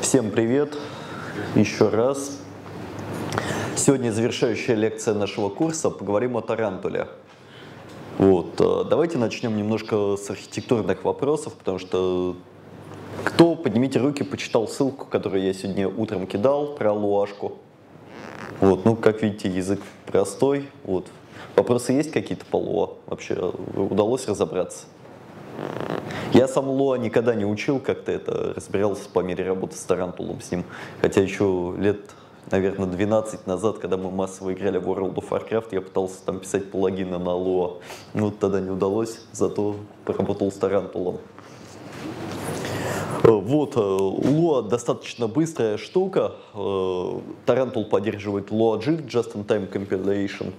Всем привет еще раз. Сегодня завершающая лекция нашего курса. Поговорим о тарантуле. Давайте начнем немножко с архитектурных вопросов, потому что кто, поднимите руки, почитал ссылку, которую я сегодня утром кидал про луашку. Как видите, язык простой. Вопросы есть какие-то по луа? Вообще удалось разобраться? Я сам луа никогда не учил, как-то это разбирался по мере работы с тарантулом с ним. Хотя еще лет, наверное, 12 назад, когда мы массово играли в World of Warcraft, я пытался там писать плагины на луа. Тогда не удалось, зато поработал с тарантулом. Луа достаточно быстрая штука. Тарантул поддерживает LuaJIT, Just-in-Time Compilation.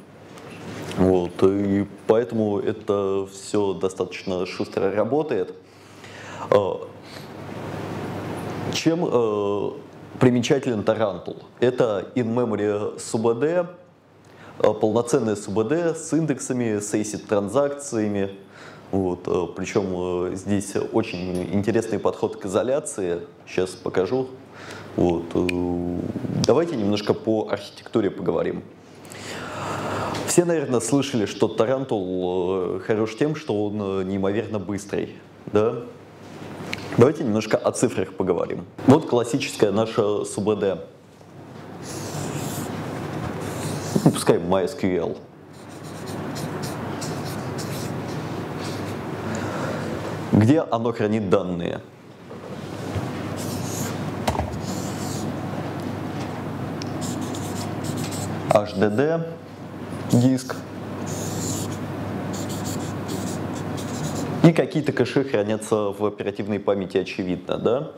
И поэтому это все достаточно шустро работает. Чем примечателен тарантул? Это in-memory SUBD, полноценная SUBD с индексами, с ACID транзакциями. Причем здесь очень интересный подход к изоляции. Сейчас покажу. Давайте немножко по архитектуре поговорим. Все, наверное, слышали, что тарантул хорош тем, что он неимоверно быстрый. Да? Давайте немножко о цифрах поговорим. Классическая наша SUBD. Пускай MySQL. Где оно хранит данные? HDD. Диск. И какие-то кэши хранятся в оперативной памяти, очевидно, да?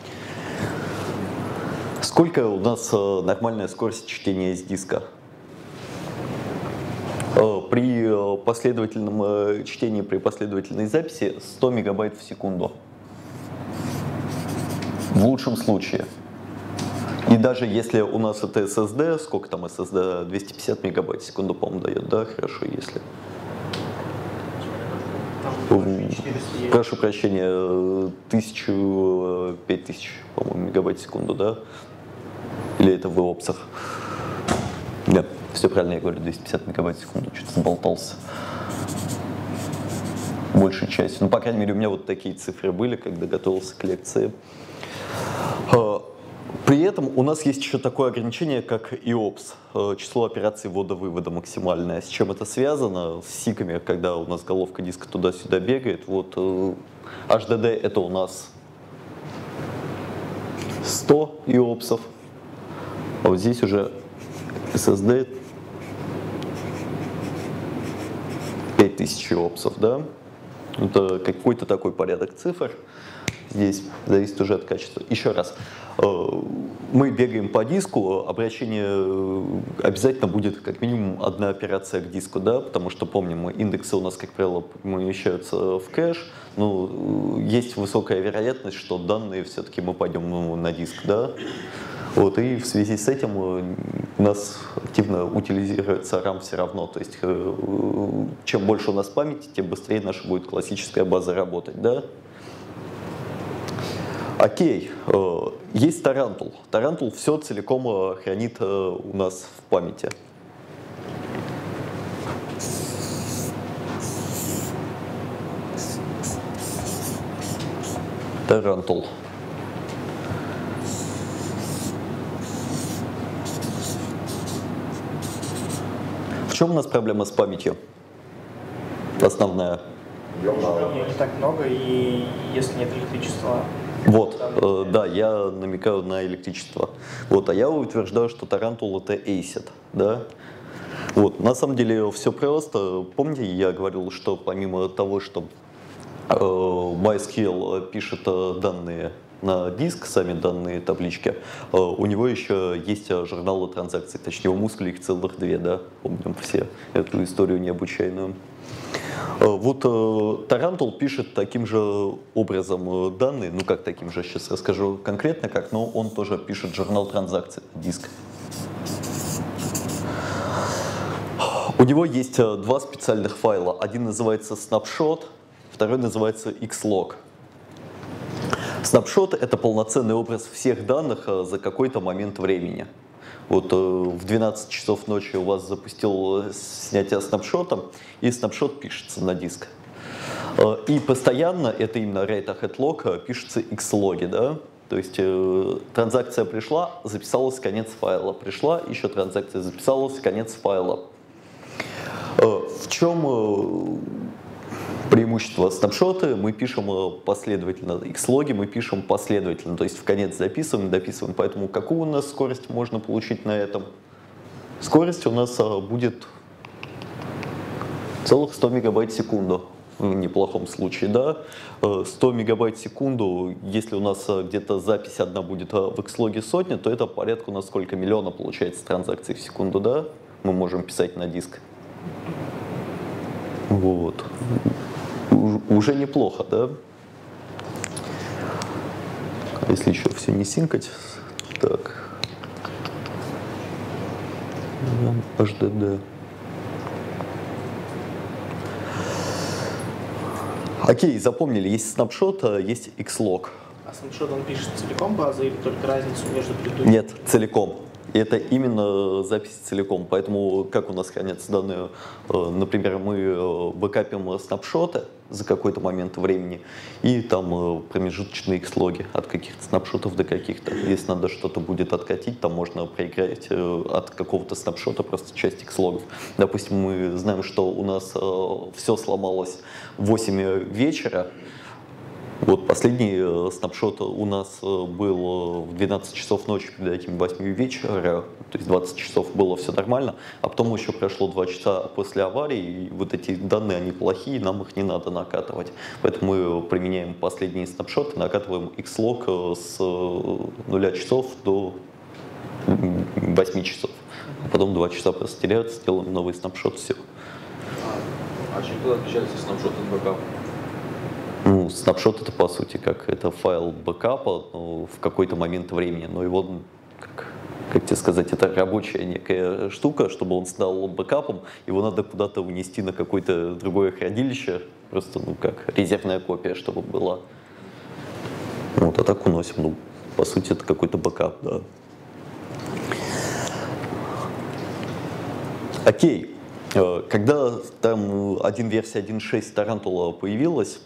Сколько у нас нормальная скорость чтения с диска? При последовательном чтении, при последовательной записи 100 мегабайт в секунду. В лучшем случае. И даже если у нас это SSD, сколько там SSD? 250 мегабайт в секунду, по-моему, дает, да? Хорошо, если. Прошу прощения, 5000, по-моему, мегабайт в секунду, да? Или это в опсах? Да, все правильно, я говорю, 250 мегабайт в секунду, что-то заболтался. Большей частью. По крайней мере, у меня такие цифры были, когда готовился к лекции. При этом у нас есть еще такое ограничение, как IOPS, число операций ввода-вывода максимальное. С чем это связано? С сиками, когда у нас головка диска туда-сюда бегает. HDD это у нас 100 IOPS, а здесь уже SSD 5000 IOPS, да? Это какой-то такой порядок цифр. Здесь зависит уже от качества. Еще раз, мы бегаем по диску, обращение обязательно будет как минимум одна операция к диску, да, потому что помним, индексы у нас, как правило, помещаются в кэш, но есть высокая вероятность, что данные все-таки мы пойдем на диск, да. И в связи с этим у нас активно утилизируется RAM все равно, то есть чем больше у нас памяти, тем быстрее наша будет классическая база работать, да. Окей, есть тарантул. Тарантул все целиком хранит у нас в памяти. Тарантул. В чем у нас проблема с памятью? Основная. Не так много, и если нет электричества. Да, я намекаю на электричество. А я утверждаю, что тарантул это ACID, да? На самом деле все просто. Помните, я говорил, что помимо того, что MySQL пишет данные на диск, сами данные таблички, у него еще есть журналы транзакций, точнее у мускуля их целых 2, да? Помним все эту историю необычайную. Тарантул пишет таким же образом данные, как таким же, сейчас расскажу конкретно как, но он тоже пишет журнал транзакций, диск. У него есть два специальных файла. Один называется snapshot, второй называется xlog. Снапшот — это полноценный образ всех данных за какой-то момент времени. Вот в 12 часов ночи у вас запустил снятие снапшота, и снапшот пишется на диск. И постоянно, это именно write-ahead log, пишется x-логи, да? То есть транзакция пришла, записалась конец файла, пришла, еще транзакция записалась, конец файла. В чем преимущество снапшота? Мы пишем последовательно, x-логи мы пишем последовательно, то есть в конец записываем, дописываем. Поэтому какую у нас скорость можно получить на этом? Скорость у нас будет целых 100 мегабайт в секунду. В неплохом случае, да, 100 мегабайт в секунду, если у нас где-то запись одна будет в X-логе сотня, то это порядка у нас сколько, миллиона получается транзакций в секунду, да, мы можем писать на диск. Вот. Уже неплохо, да. Если еще все не синкать, так. HDD. Окей, запомнили, есть снапшот, есть X-лог. А снапшот он пишет целиком базы или только разницу между предыдущими? Нет, целиком. Это именно запись целиком. Поэтому как у нас хранятся данные, например, мы бэкапим снапшоты за какой-то момент времени, и там промежуточные X-логи от каких-то снапшотов до каких-то. Если надо что-то будет откатить, там можно проиграть от какого-то снапшота просто часть X-логов. Допустим, мы знаем, что у нас все сломалось в 8 вечера. Вот последний снапшот у нас был в 12 часов ночи, перед этим 8 вечера, то есть 20 часов было все нормально, а потом еще прошло 2 часа после аварии, и вот эти данные, они плохие, нам их не надо накатывать. Поэтому мы применяем последние снапшоты, накатываем X-лог с 0 часов до 8 часов. А потом 2 часа просто теряются, делаем новый снапшот, все. А чем тогда отличается снапшот от бэкапа? Ну, снапшот — это, по сути, как это файл бэкапа, ну, в какой-то момент времени, но его, как тебе сказать, это рабочая некая штука, чтобы он стал бэкапом, его надо куда-то унести на какое-то другое хранилище, просто, ну, как резервная копия, чтобы была. Вот, а так уносим, ну, по сути, это какой-то бэкап, да. Окей, когда там версия 1.6 Тарантула появилась,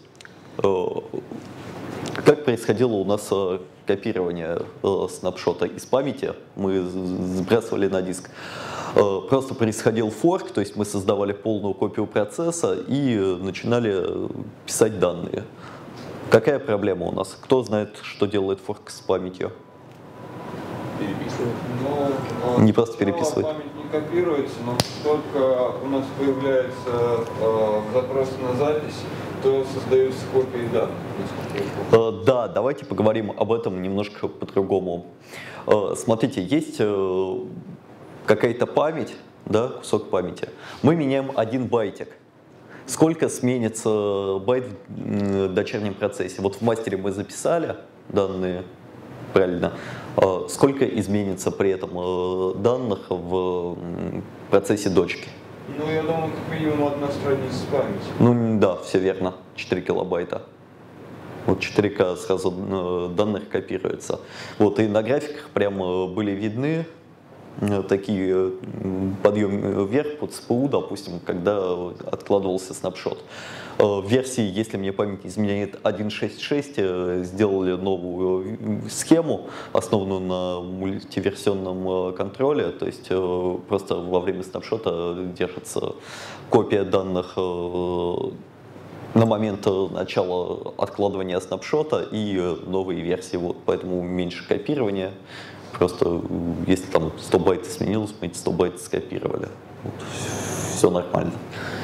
как происходило у нас копирование снапшота из памяти, мы сбрасывали на диск. Просто происходил форк, то есть мы создавали полную копию процесса и начинали писать данные. Какая проблема у нас? Кто знает, что делает форк с памятью? Переписывает. Не просто переписывает. Память не копируется, но только у нас появляется запрос на запись, то создаются копии данных. Да, давайте поговорим об этом немножко по-другому. Смотрите, есть какая-то память, да, кусок памяти. Мы меняем один байтик. Сколько сменится байт в дочернем процессе? Вот в мастере мы записали данные, правильно. Сколько изменится при этом данных в процессе дочки? Ну, я думаю, как минимум одна страница памяти. Ну да, все верно, 4 килобайта. Вот 4К сразу данных копируется. Вот и на графиках прямо были видны такие подъем вверх под СПУ, допустим, когда откладывался снапшот. В версии, если мне память не изменяет 1.6.6, сделали новую схему, основанную на мультиверсионном контроле, то есть просто во время снапшота держится копия данных на момент начала откладывания снапшота и новые версии, вот, поэтому меньше копирования. Просто если там 100 байт сменилось, мы эти 100 байт скопировали. Вот, все нормально.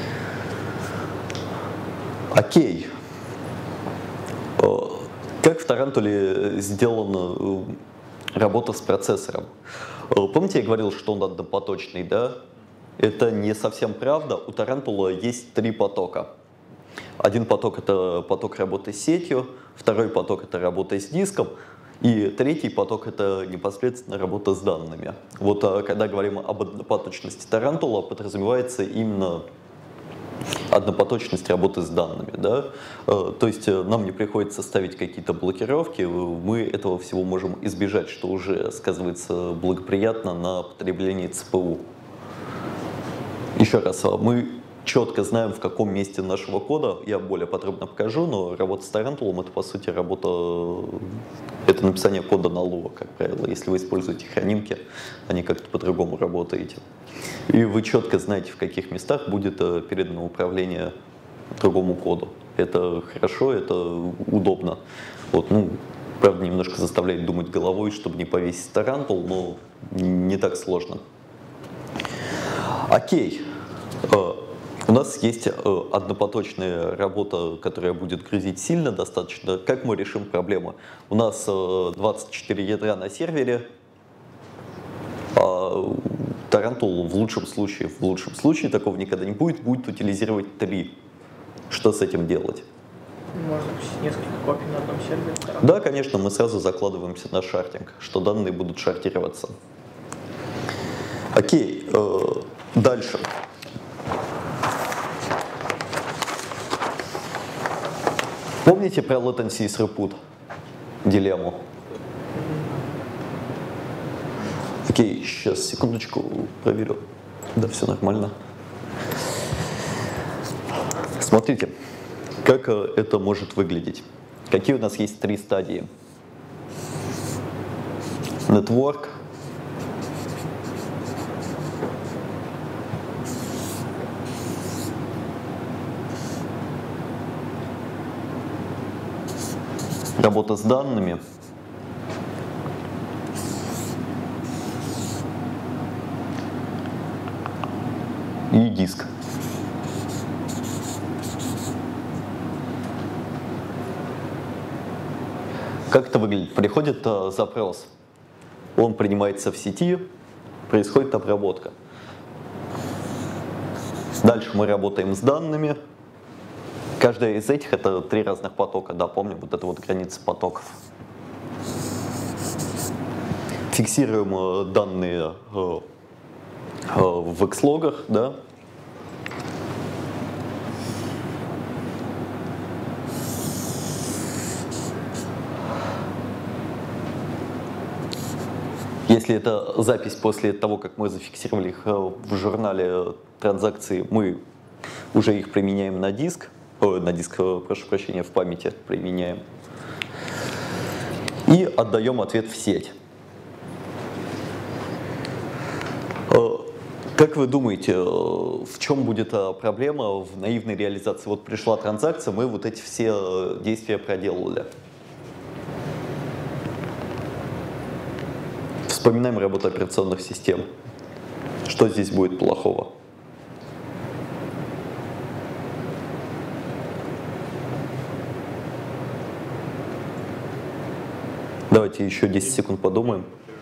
Окей. Как в Тарантуле сделана работа с процессором? Помните, я говорил, что он однопоточный, да? Это не совсем правда. У Тарантула есть 3 потока. Один поток — это поток работы с сетью, второй поток — это работа с диском, и третий поток — это непосредственно работа с данными. Вот когда говорим об однопоточности Тарантула, подразумевается именно однопоточность работы с данными. Да? То есть нам не приходится ставить какие-то блокировки, мы этого всего можем избежать, что уже сказывается благоприятно на потреблении ЦПУ. Еще раз, мы четко знаем, в каком месте нашего кода, я более подробно покажу, но работа с Тарантулом — это, по сути, это написание кода на Lua, как правило. Если вы используете хранимки, они как-то по-другому работаете. И вы четко знаете, в каких местах будет передано управление другому коду. Это хорошо, это удобно. Вот, ну, правда, немножко заставляет думать головой, чтобы не повесить Тарантул, но не так сложно. Окей. У нас есть однопоточная работа, которая будет грузить сильно достаточно. Как мы решим проблему? У нас 24 ядра на сервере, а Тарантул в лучшем случае такого никогда не будет утилизировать 3. Что с этим делать? Можно пустить несколько копий на одном сервере. Да, конечно, мы сразу закладываемся на шардинг, что данные будут шардироваться. Окей, дальше. Помните про latency и throughput дилемму? Окей, сейчас, секундочку, проверю. Да, все нормально. Смотрите, как это может выглядеть. Какие у нас есть 3 стадии? Network, работа с данными, и диск. Как это выглядит? Приходит запрос, он принимается в сети, происходит обработка. Дальше мы работаем с данными. Каждая из этих — это 3 разных потока, да, помним, вот это вот граница потоков. Фиксируем данные в X-логах, да. Если это запись после того, как мы зафиксировали их в журнале транзакции, мы уже их применяем на диск. Прошу прощения, в памяти применяем. И отдаем ответ в сеть. Как вы думаете, в чем будет проблема в наивной реализации? Вот пришла транзакция, мы вот эти все действия проделали. Вспоминаем работу операционных систем. Что здесь будет плохого? Давайте еще 10 секунд подумаем.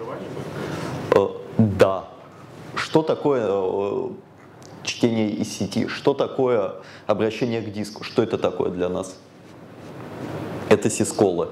Да. Что такое чтение из сети? Что такое обращение к диску? Что это такое для нас? Это сисколы.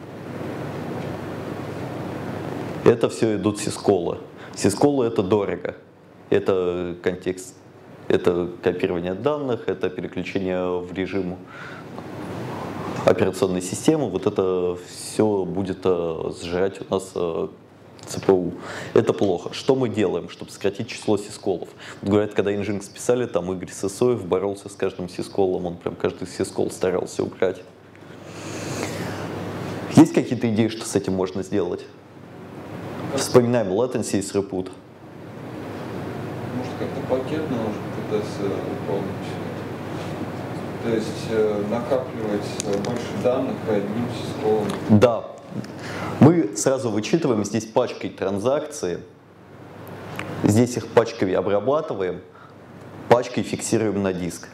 Это все идут сисколы. Сисколы — это дорого. Это контекст, это копирование данных, это переключение в режим операционной системы. Вот это все будет сжирать у нас ЦПУ. Это плохо. Что мы делаем, чтобы сократить число сисколов? Вот говорят, когда Nginx писали, там Игорь Сысоев боролся с каждым сисколом, он прям каждый сискол старался убрать. Есть какие-то идеи, что с этим можно сделать? Вспоминаем latency и throughput. Может, как-то пакетно нужно пытаться выполнить. То есть накапливать больше данных одним сисколом. Да. Мы сразу вычитываем здесь пачкой транзакции, здесь их пачкой обрабатываем, пачкой фиксируем на диск.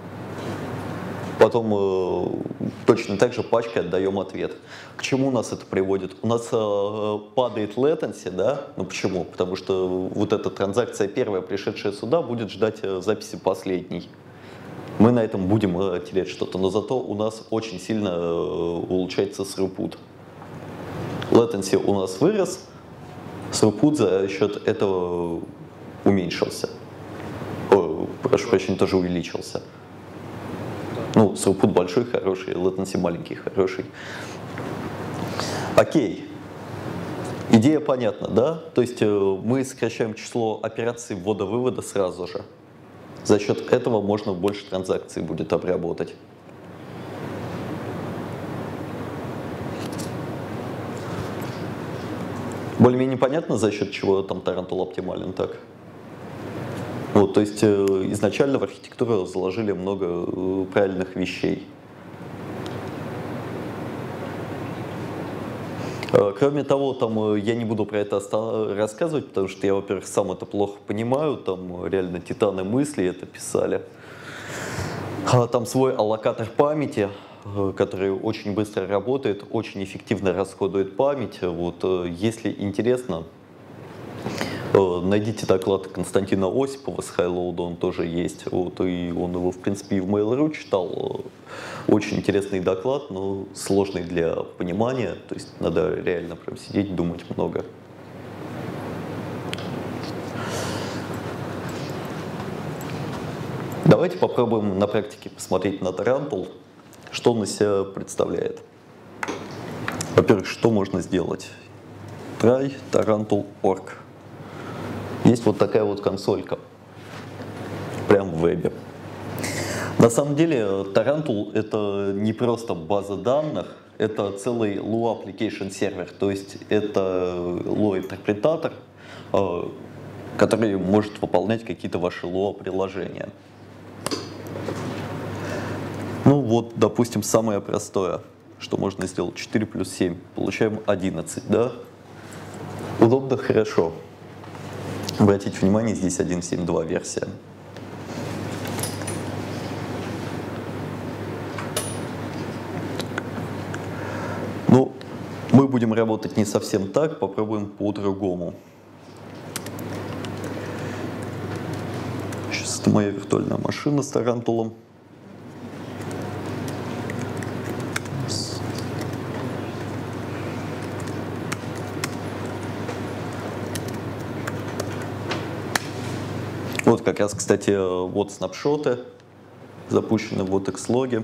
Потом точно так же пачкой отдаем ответ. К чему нас это приводит? У нас падает latency, да? Ну почему? Потому что вот эта транзакция первая, пришедшая сюда, будет ждать записи последней. Мы на этом будем терять что-то, но зато у нас очень сильно улучшается throughput. Latency у нас вырос, throughput за счет этого уменьшился. Прошу прощения, тоже увеличился. Ну, throughput большой, хороший, latency маленький, хороший. Окей. Идея понятна, да? То есть мы сокращаем число операций ввода-вывода сразу же. За счет этого можно больше транзакций будет обработать. Более-менее понятно, за счет чего там Tarantul оптимален так? Вот, то есть изначально в архитектуру заложили много правильных вещей. Кроме того, там я не буду про это рассказывать, потому что я, во-первых, сам это плохо понимаю, там реально титаны мысли это писали. Там свой аллокатор памяти, который очень быстро работает, очень эффективно расходует память. Вот, если интересно, найдите доклад Константина Осипова с Highload, он тоже есть. Вот, и он его, в принципе, и в Mail.ru читал. Очень интересный доклад, но сложный для понимания. То есть надо реально прям сидеть, думать много. Давайте попробуем на практике посмотреть на Tarantul, что он из себя представляет. Во-первых, что можно сделать? Try Tarantul.org. Есть вот такая вот консолька, прям в вебе. На самом деле Tarantul это не просто база данных, это целый Lua Application Server, то есть это Lua интерпретатор, который может выполнять какие-то ваши Lua приложения. Ну вот, допустим, самое простое, что можно сделать, 4 плюс 7, получаем 11, да? Удобно, хорошо. Обратите внимание, здесь 1.7.2 версия. Ну, мы будем работать не совсем так, попробуем по-другому. Сейчас это моя виртуальная машина с Тарантулом. Вот как раз, кстати, вот снапшоты запущены в Xlog.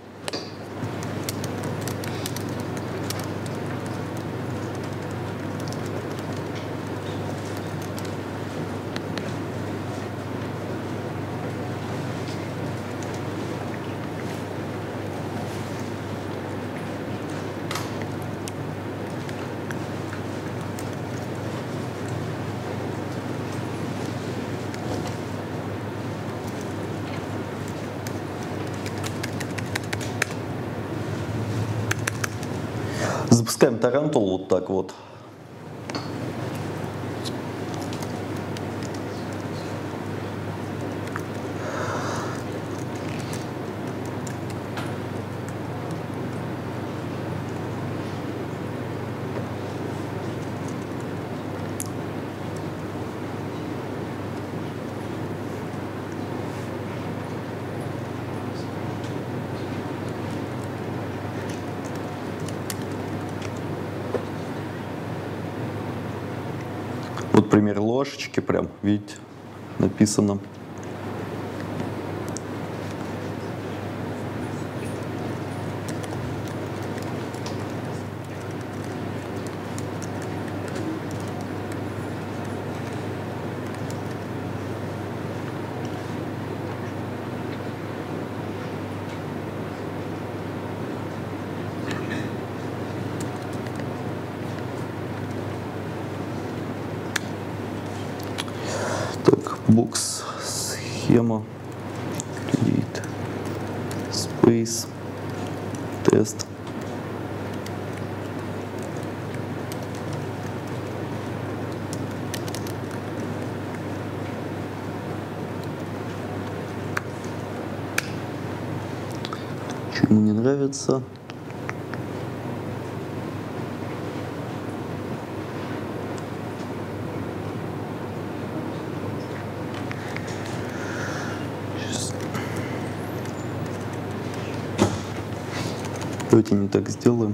Запускаем Tarantul вот так вот. Вот пример ложечки, прям, видите, написано. Так, бокс, схема, create, space, тест. Чему не нравится? Давайте не так сделаем.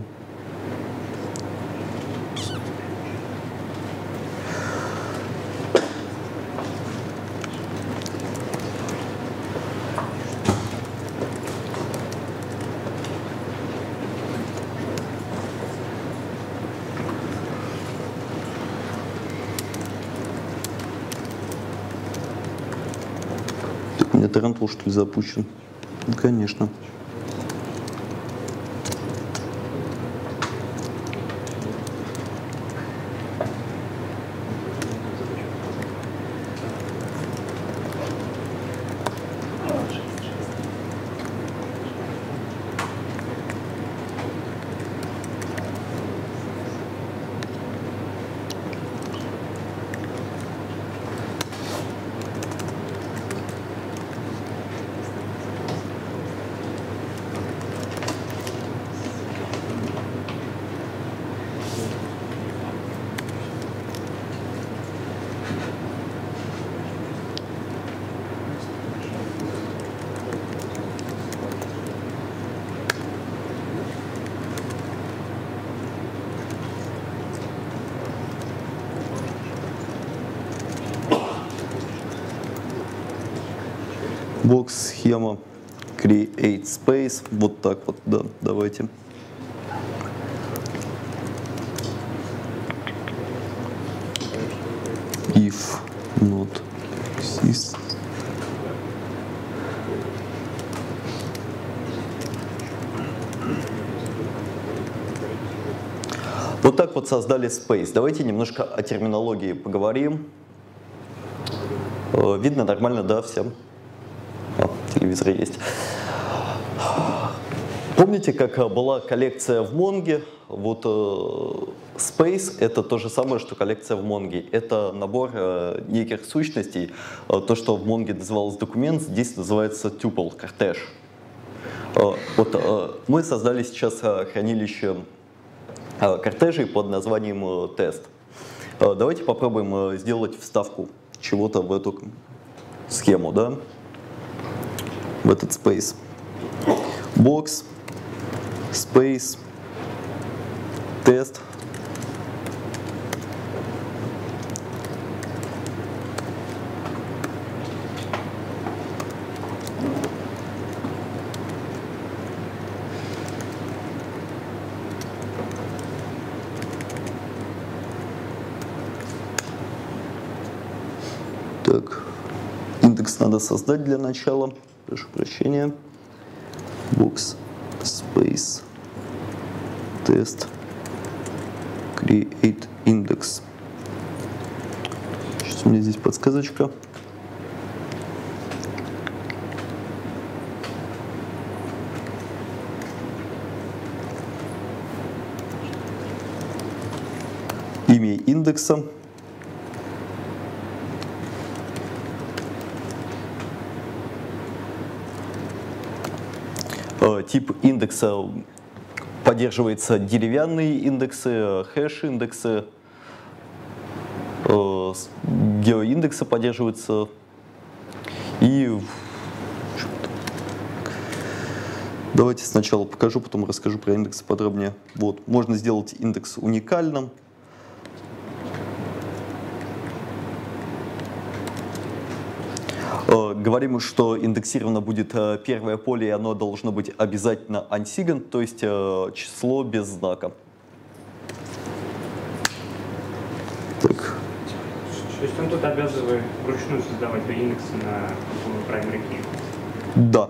Тарантул, что ли, запущен? Ну, конечно. Бокс, схема, create space, вот так вот, да, давайте. If not exists. Вот так вот создали space. Давайте немножко о терминологии поговорим. Видно нормально, да, всем? Телевизор есть. Помните, как была коллекция в Монге? Вот Space — это то же самое, что коллекция в Монге. Это набор неких сущностей. То, что в Монге называлось документ, здесь называется tuple, кортеж. Вот мы создали сейчас хранилище кортежей под названием тест. Давайте попробуем сделать вставку чего-то в эту схему, да? В этот space. Box, space, тест. Так, индекс надо создать для начала. Прошу прощения. Box, space, тест, create index. Сейчас у меня здесь подсказочка. Имя индекса. Тип индекса поддерживается деревянные индексы, хэш-индексы, геоиндексы поддерживаются. И давайте сначала покажу, потом расскажу про индексы подробнее. Вот, можно сделать индекс уникальным. Говорим, что индексировано будет первое поле, и оно должно быть обязательно unsigned, то есть число без знака. Так. То есть он тут обязывает вручную создавать индексы на primary key? Да.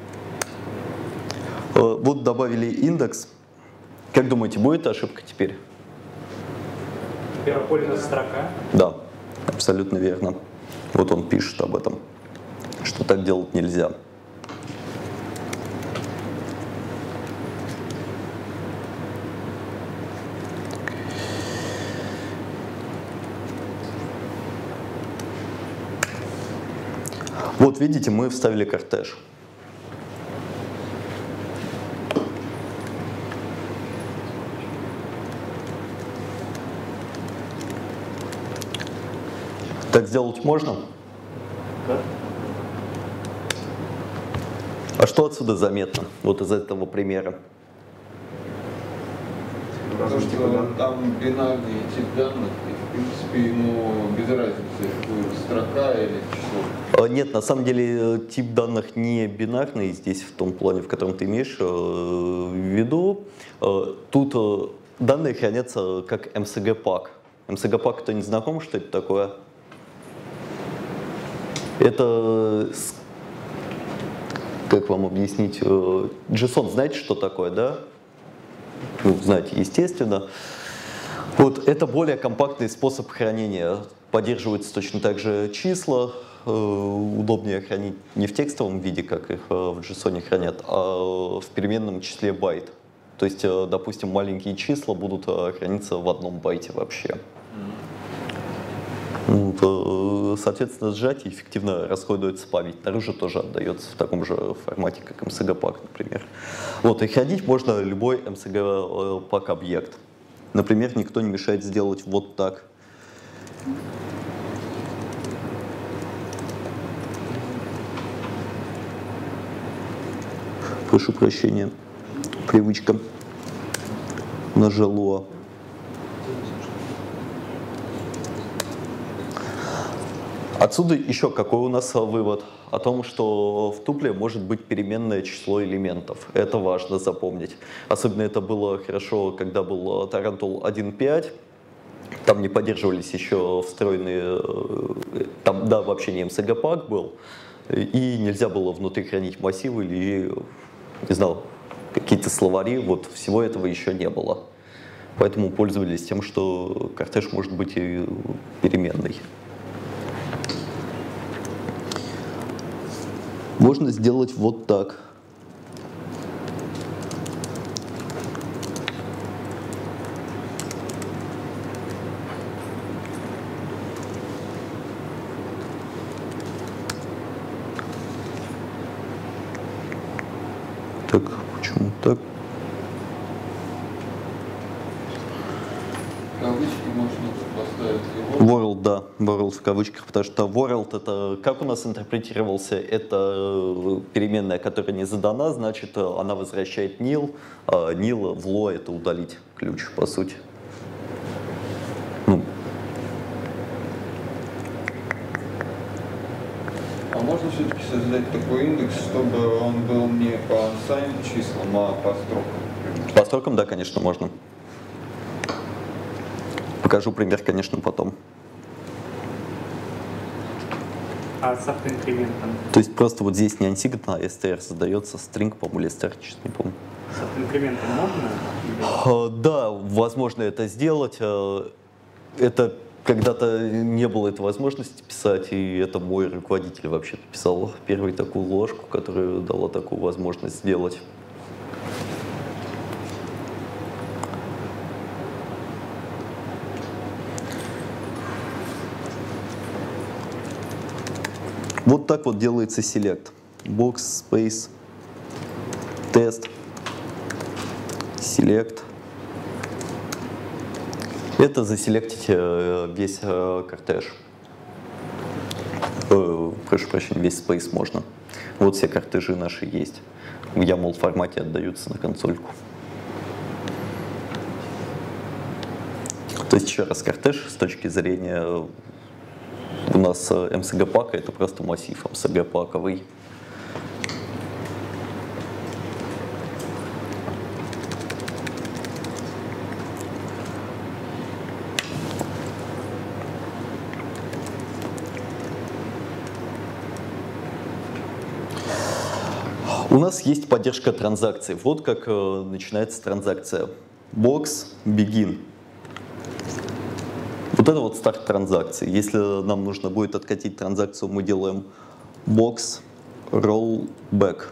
Вот добавили индекс. Как думаете, будет ошибка теперь? Первое поле у нас строка? Да, абсолютно верно. Вот он пишет об этом, что так делать нельзя. Вот видите, мы вставили кортеж. Так сделать можно? Да. А что отсюда заметно, вот из этого примера? Потому что там бинарный тип данных, и в принципе ему без разницы, будет строка или число. Нет, на самом деле тип данных не бинарный здесь, в том плане, в котором ты имеешь в виду. Тут данные хранятся как MSG-пак. MSG-пак, кто не знаком, что это такое? Это как вам объяснить, JSON, знаете, что такое, да? Ну, знаете, естественно. Вот это более компактный способ хранения. Поддерживаются точно так же числа, удобнее хранить не в текстовом виде, как их в JSON хранят, а в переменном числе байт. То есть, допустим, маленькие числа будут храниться в одном байте вообще. Соответственно, сжатие эффективно расходуется память. Наружу тоже отдается в таком же формате, как MSG-пак, например. Вот, и хранить можно любой MSG-пак объект. Например, никто не мешает сделать вот так. Прошу прощения, привычка нажило. Отсюда еще какой у нас вывод? О том, что в тупле может быть переменное число элементов. Это важно запомнить. Особенно это было хорошо, когда был Tarantul 1.5. Там не поддерживались еще встроенные... Там, да, вообще не MSG-пак был. И нельзя было внутри хранить массивы или, не знаю, какие-то словари. Вот всего этого еще не было. Поэтому пользовались тем, что кортеж может быть и переменный. Можно сделать вот так. Так, почему так? Кавычки можно поставить. World, да, world в кавычках, потому что world это, как у нас интерпретировался, это переменная, которая не задана, значит, она возвращает nil, а nil в lo это удалить ключ, по сути. Ну. А можно все-таки создать такой индекс, чтобы он был не по unsigned числам, а по строкам? По строкам, да, конечно, можно. Покажу пример, конечно, потом. А с автоинкрементом? То есть просто вот здесь не unsigned, а str задается string, по-моему, или str, честно не помню. С автоинкрементом можно? Да, возможно это сделать. Это когда-то не было этой возможности писать, и это мой руководитель вообще писал первую такую ложку, которая дала такую возможность сделать. Вот так вот делается select. Box, space, test, select. Это заселектить весь кортеж. Прошу прощения, весь space можно. Вот все кортежи наши есть. В YAML формате отдаются на консольку. То есть еще раз, кортеж с точки зрения у нас MSG-пака это просто массив MSG-паковый. У нас есть поддержка транзакций. Вот как начинается транзакция. Box, begin. Вот это вот старт транзакции. Если нам нужно будет откатить транзакцию, мы делаем box, roll back.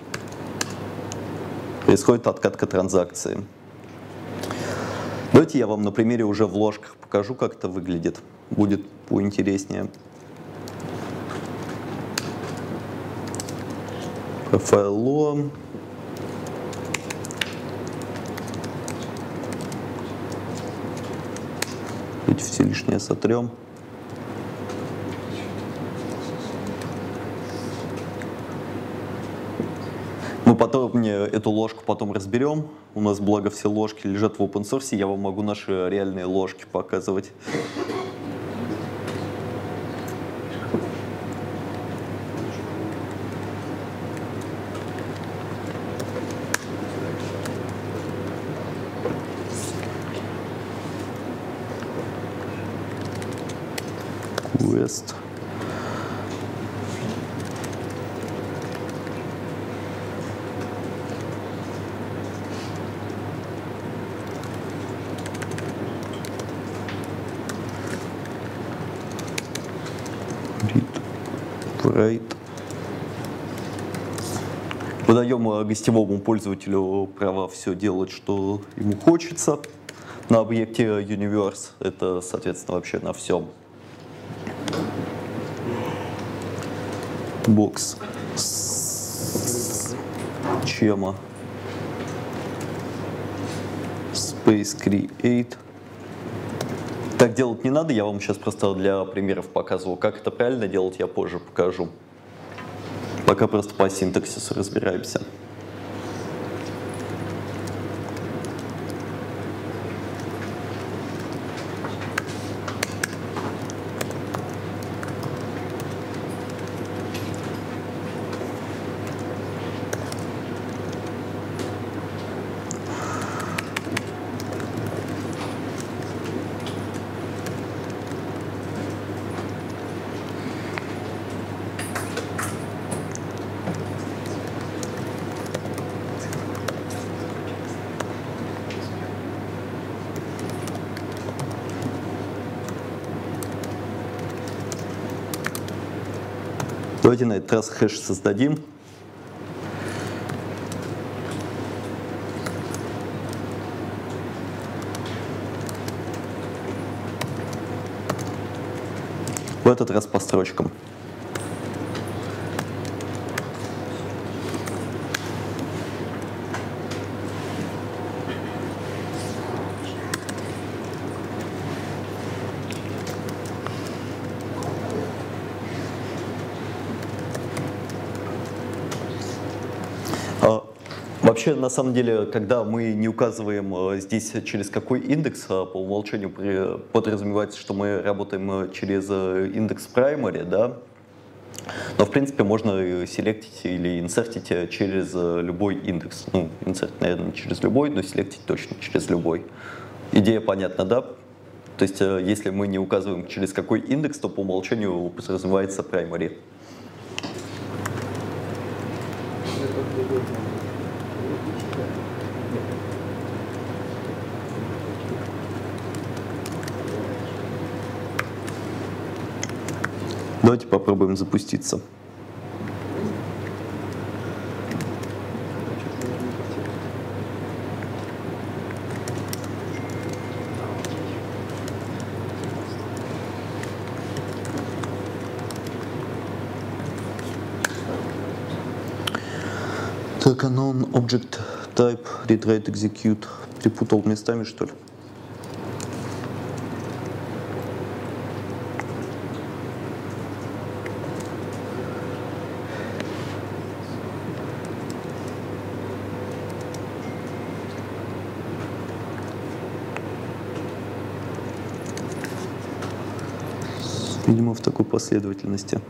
Происходит откатка транзакции. Давайте я вам на примере уже в ложках покажу, как это выглядит. Будет поинтереснее. Файло. Эти все лишнее сотрем. Мы потом эту ложку потом разберем. У нас, благо, все ложки лежат в open source. Я вам могу наши реальные ложки показывать. Quest. Sprite. Выдаем гостевому пользователю право все делать, что ему хочется на объекте Universe. Это, соответственно, вообще на всем. Бокс чема Space Create. Так делать не надо, я вам сейчас просто для примеров показываю. Как это правильно делать, я позже покажу. Пока просто по синтаксису разбираемся. Давайте на этот раз хэш создадим. В этот раз по строчкам. Вообще, на самом деле, когда мы не указываем здесь, через какой индекс, по умолчанию подразумевается, что мы работаем через индекс primary, да? Но, в принципе, можно селектить или инсертить через любой индекс. Ну, инсертить, наверное, не через любой, но селектить точно через любой. Идея понятна, да? То есть, если мы не указываем, через какой индекс, то по умолчанию подразумевается primary. Давайте попробуем запуститься. Так, unknown object type read write execute. Перепутал местами, что ли? Видимо, в такой последовательности.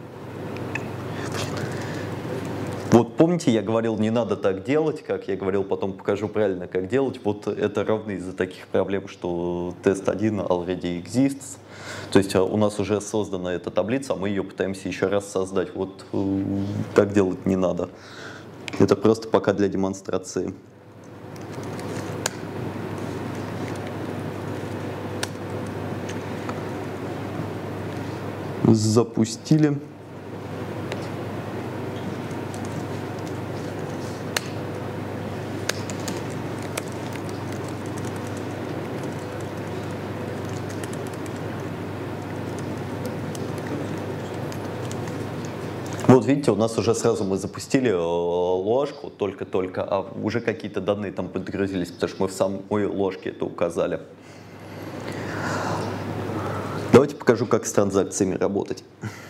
Вот помните, я говорил, не надо так делать, как я говорил, потом покажу правильно, как делать. Вот это ровно из-за таких проблем, что тест 1 already exists. То есть у нас уже создана эта таблица, а мы ее пытаемся еще раз создать. Вот так делать не надо. Это просто пока для демонстрации. Запустили. Вот видите, у нас уже сразу мы запустили ложку, только-только, а уже какие-то данные там подгрузились, потому что мы в самой ложке это указали. Давайте покажу, как с транзакциями работать.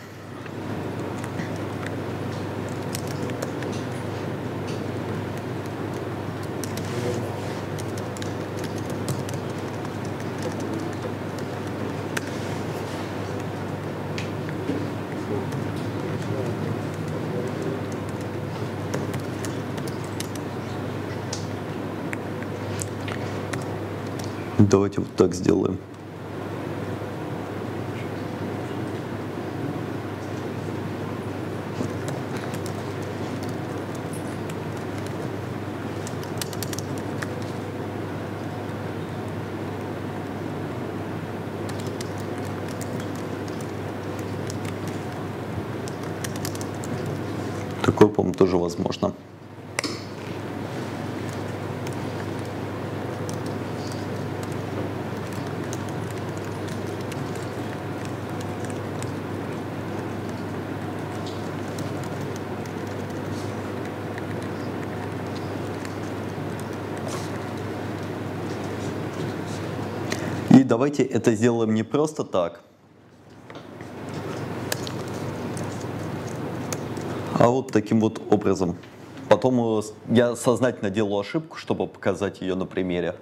Давайте вот так сделаем. Такое, по-моему, тоже возможно. И давайте это сделаем не просто так, а вот таким вот образом. Потом я сознательно делаю ошибку, чтобы показать ее на примере.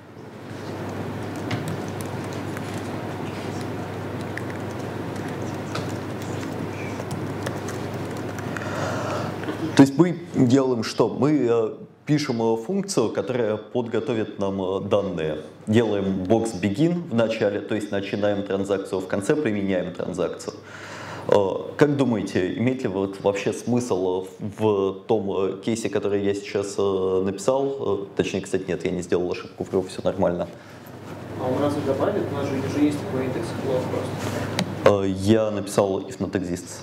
То есть мы делаем что? Мы пишем функцию, которая подготовит нам данные. Делаем box begin в начале, то есть начинаем транзакцию, в конце применяем транзакцию. Как думаете, имеет ли вот вообще смысл в том кейсе, который я сейчас написал? Точнее, кстати, нет, я не сделал ошибку, все нормально. А у нас добавит, у нас же уже есть такой индекс flow просто. Я написал if not exists.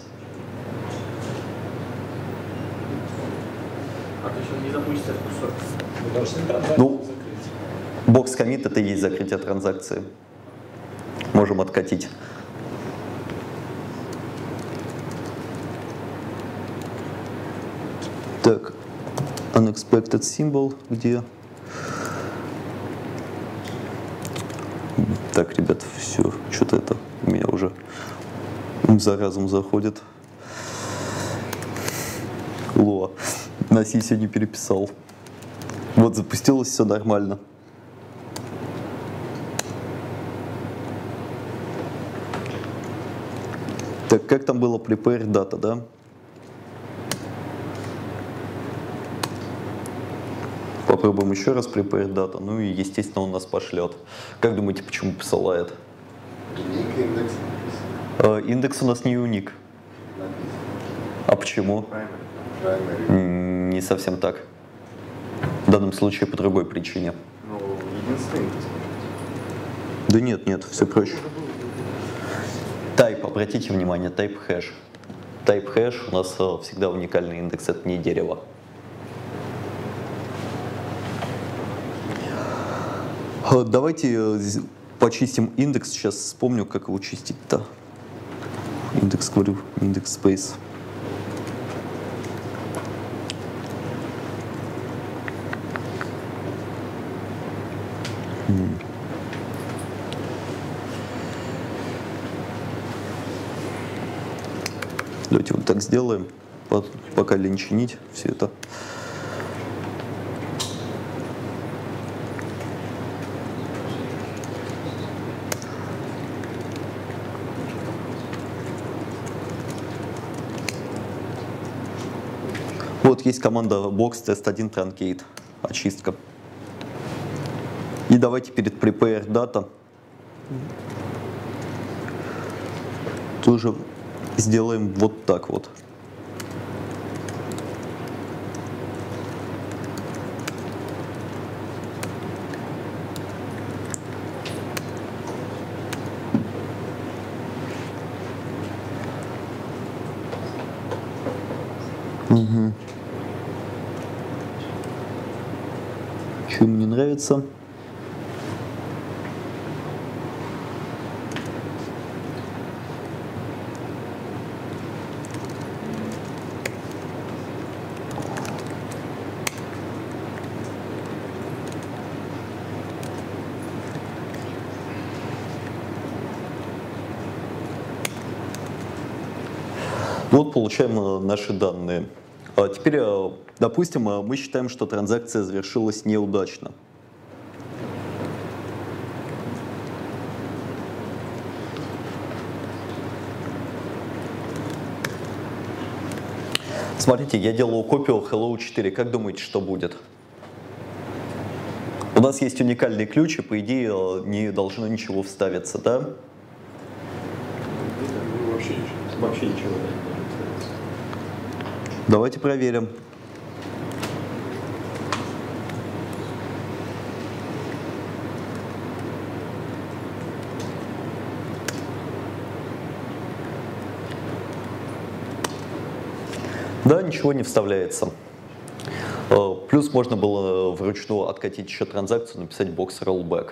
А то есть он не запустится этот кусок? Ну, box commit это и есть закрытие транзакции. Можем откатить. Так, unexpected symbol, где? Так, ребят, все, что-то это у меня уже за разум заходит. Лоа, на C сегодня переписал. Вот, запустилось все нормально. Так, как там было prepare data, да? Попробуем еще раз prepare data, ну и, естественно, он нас пошлет. Как думаете, почему посылает? Индекс у нас не уник. А почему? Не совсем так. В данном случае по другой причине. Ну, единственный. Да нет, все проще. Type, обратите внимание, type hash. Type hash у нас всегда уникальный индекс, это не дерево. Давайте почистим индекс. Сейчас вспомню, как его чистить-то. Индекс, говорю, индекс space. Давайте вот так сделаем, пока лень чинить все это. Вот есть команда box test1 truncate, очистка. И давайте перед prepare data тоже сделаем вот так вот. Угу. Что мне нравится? Вот получаем наши данные. А теперь, допустим, мы считаем, что транзакция завершилась неудачно. Смотрите, я делаю копию hello 4. Как думаете, что будет? У нас есть уникальный ключ, и по идее не должно ничего вставиться, да? Вообще ничего. Давайте проверим. Да, ничего не вставляется. Плюс можно было вручную откатить еще транзакцию, написать box rollback.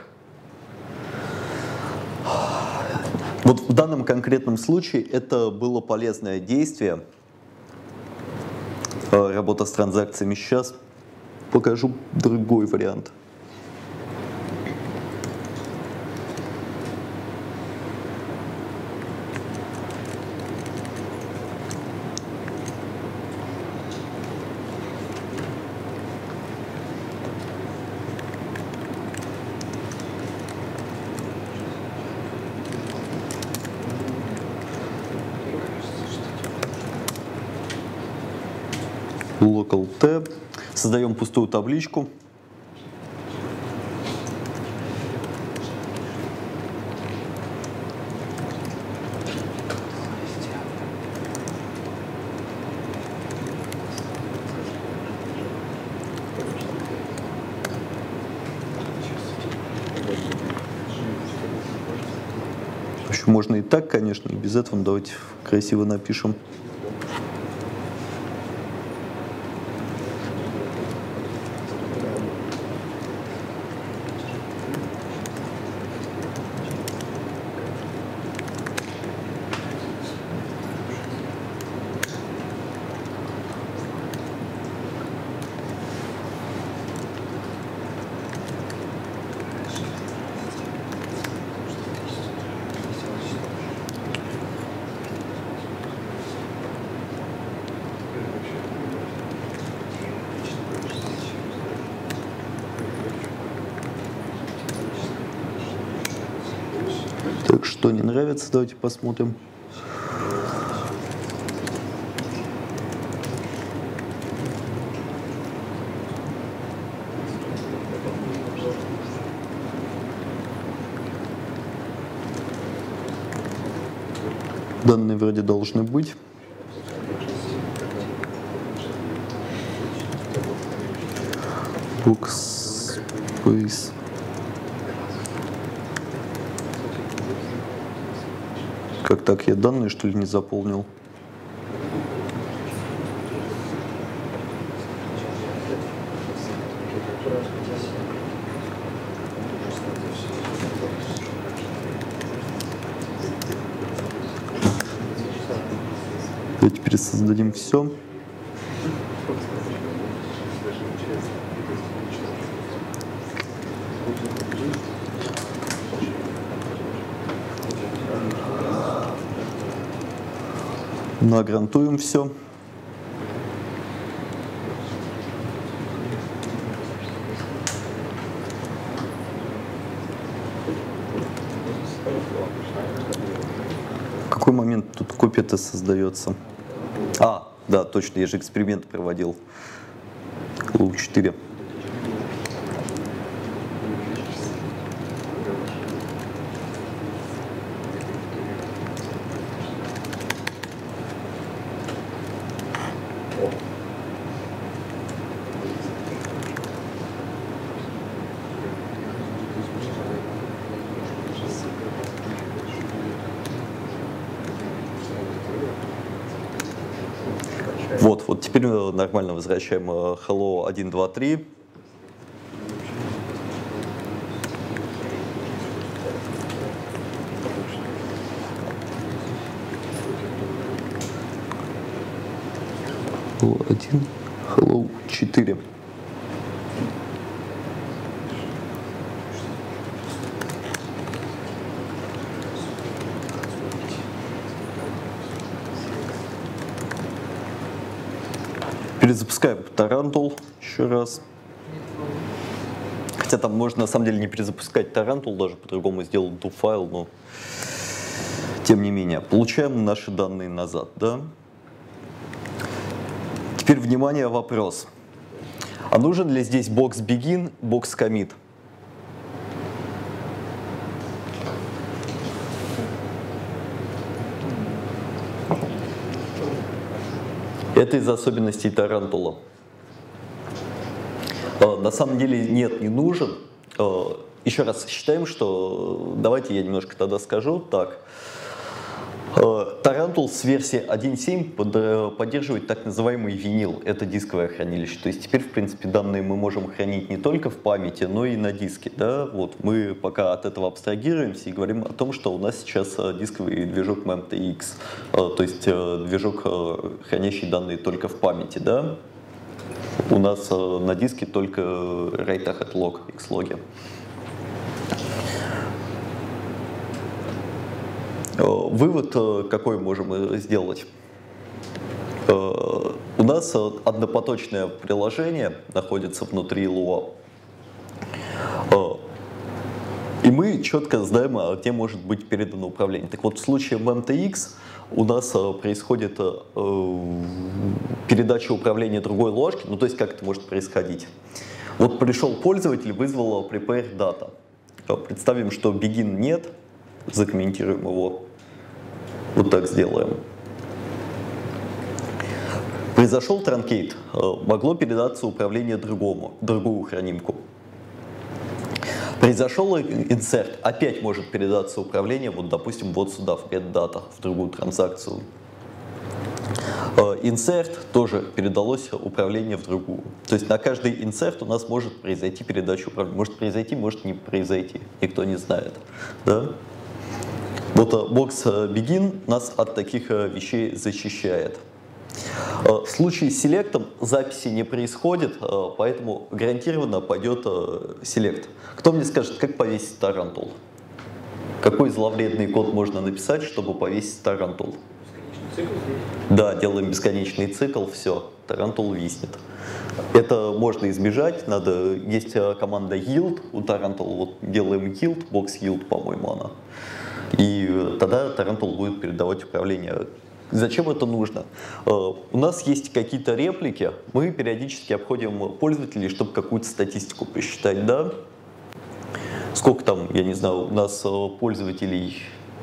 Вот в данном конкретном случае это было полезное действие. Работа с транзакциями. Сейчас покажу другой вариант. Local T. Создаем пустую табличку. Еще можно и так, конечно, и без этого. Давайте красиво напишем. Так, что не нравится, давайте посмотрим. Данные вроде должны быть. Box space. Как так, я данные, что ли, не заполнил? Давайте пересоздадим все. Награнтуем все. В какой момент тут копия-то создается? А, да, точно, я же эксперимент проводил. Hello 4. Вот теперь нормально возвращаем hello 1, 2, 3. Hello 1, hello 4. Перезапускаем Tarantul еще раз. Хотя там можно на самом деле не перезапускать Tarantul, даже по-другому сделать do файл, но тем не менее. Получаем наши данные назад, да? Теперь, внимание, вопрос. А нужен ли здесь box begin, box commit? Это из особенностей Tarantul. На самом деле нет, не нужен. Еще раз считаем, что... Давайте я немножко тогда скажу. Так. Tarantul с версии 1.7 поддерживает так называемый винил, это дисковое хранилище. То есть теперь, в принципе, данные мы можем хранить не только в памяти, но и на диске. Да? Вот мы пока от этого абстрагируемся и говорим о том, что у нас сейчас дисковый движок MemTX, то есть движок, хранящий данные только в памяти. Да? У нас на диске только write ahead log, xlog. Вывод какой можем сделать? У нас однопоточное приложение находится внутри Lua. И мы четко знаем, где может быть передано управление. Так вот, в случае MemTX у нас происходит передача управления другой ложки. Ну, то есть, как это может происходить? Вот пришел пользователь, вызвал prepare data. Представим, что begin нет, закомментируем его. Вот так сделаем. Произошел truncate, могло передаться управление другую хранимку. Произошел insert, опять может передаться управление, вот допустим, вот сюда, в getData, в другую транзакцию. Insert тоже передалось управление в другую. То есть на каждый insert у нас может произойти передача управления. Может произойти, может не произойти, никто не знает. Да? Вот box begin нас от таких вещей защищает. В случае с селектом записи не происходит, поэтому гарантированно пойдет селект. Кто мне скажет, как повесить Tarantul? Какой зловредный код можно написать, чтобы повесить Tarantul? Бесконечный цикл здесь. Да, делаем бесконечный цикл, все, Tarantul виснет. Это можно избежать, есть команда yield у Tarantul, вот делаем yield, box yield, по-моему, она. И тогда Tarantul будет передавать управление. Зачем это нужно? У нас есть какие-то реплики, мы периодически обходим пользователей, чтобы какую-то статистику посчитать, да? Сколько там, я не знаю, у нас пользователей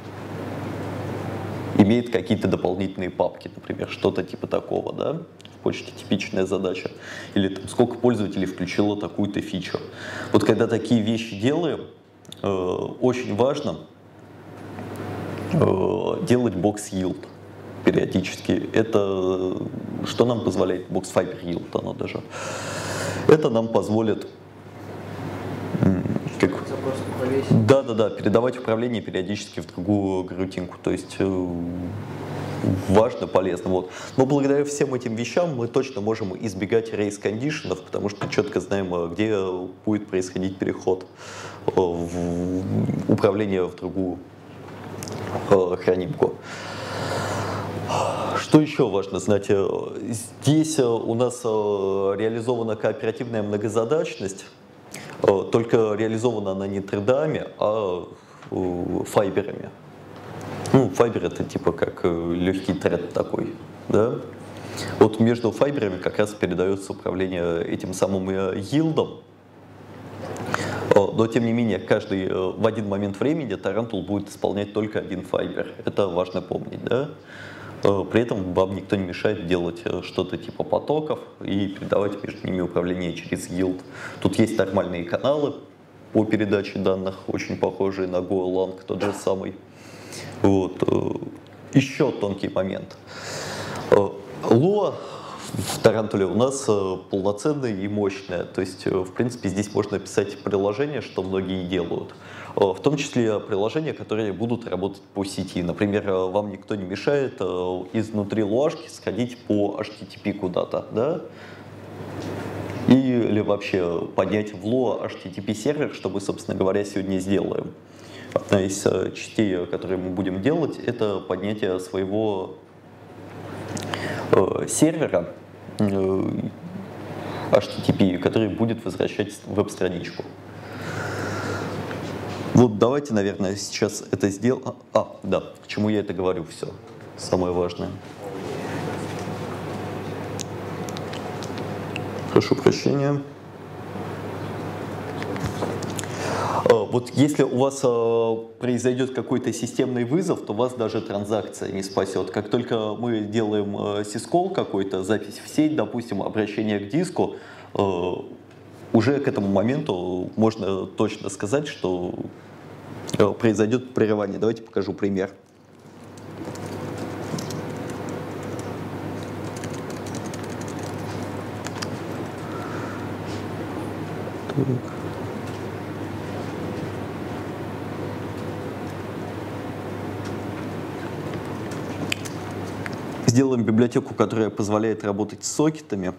имеет какие-то дополнительные папки, например, что-то типа такого, да? В почте типичная задача. Или там, сколько пользователей включило такую-то фичу. Вот когда такие вещи делаем, очень важно делать box yield периодически. Это что нам позволяет? Box fiber yield оно даже. Это нам позволит да, передавать управление периодически в другую грутинку. То есть важно, полезно. Вот. Но благодаря всем этим вещам мы точно можем избегать race кондишенов, потому что четко знаем, где будет происходить переход в управление в другую хранимку. Что еще важно знать? Здесь у нас реализована кооперативная многозадачность, только реализована она не тредами, а файберами. Ну, файбер это типа как легкий тред такой, да? Вот между файберами как раз передается управление этим самым йилдом. Но, тем не менее, в один момент времени Tarantul будет исполнять только один файбер. Это важно помнить, да? При этом вам никто не мешает делать что-то типа потоков и передавать между ними управление через yield. Тут есть нормальные каналы по передаче данных, очень похожие на Golang, тот же самый. Вот. Еще тонкий момент. Lua в Tarantul у нас полноценная и мощная. То есть, в принципе, здесь можно писать приложения, что многие делают. В том числе приложения, которые будут работать по сети. Например, вам никто не мешает изнутри Luашки сходить по HTTP куда-то, да? Или вообще поднять в Lua HTTP сервер, что мы, собственно говоря, сегодня сделаем. Одна из частей, которые мы будем делать, это поднятие своего сервера HTTP, который будет возвращать веб-страничку. Вот давайте, наверное, сейчас это сделаем. Да, к чему я это говорю, все. Самое важное. Прошу прощения. Вот если у вас произойдет какой-то системный вызов, то вас даже транзакция не спасет. Как только мы делаем syscall какой-то, запись в сеть, допустим, обращение к диску, уже к этому моменту можно точно сказать, что произойдет прерывание. Давайте покажу пример. Сделаем библиотеку, которая позволяет работать с сокетами.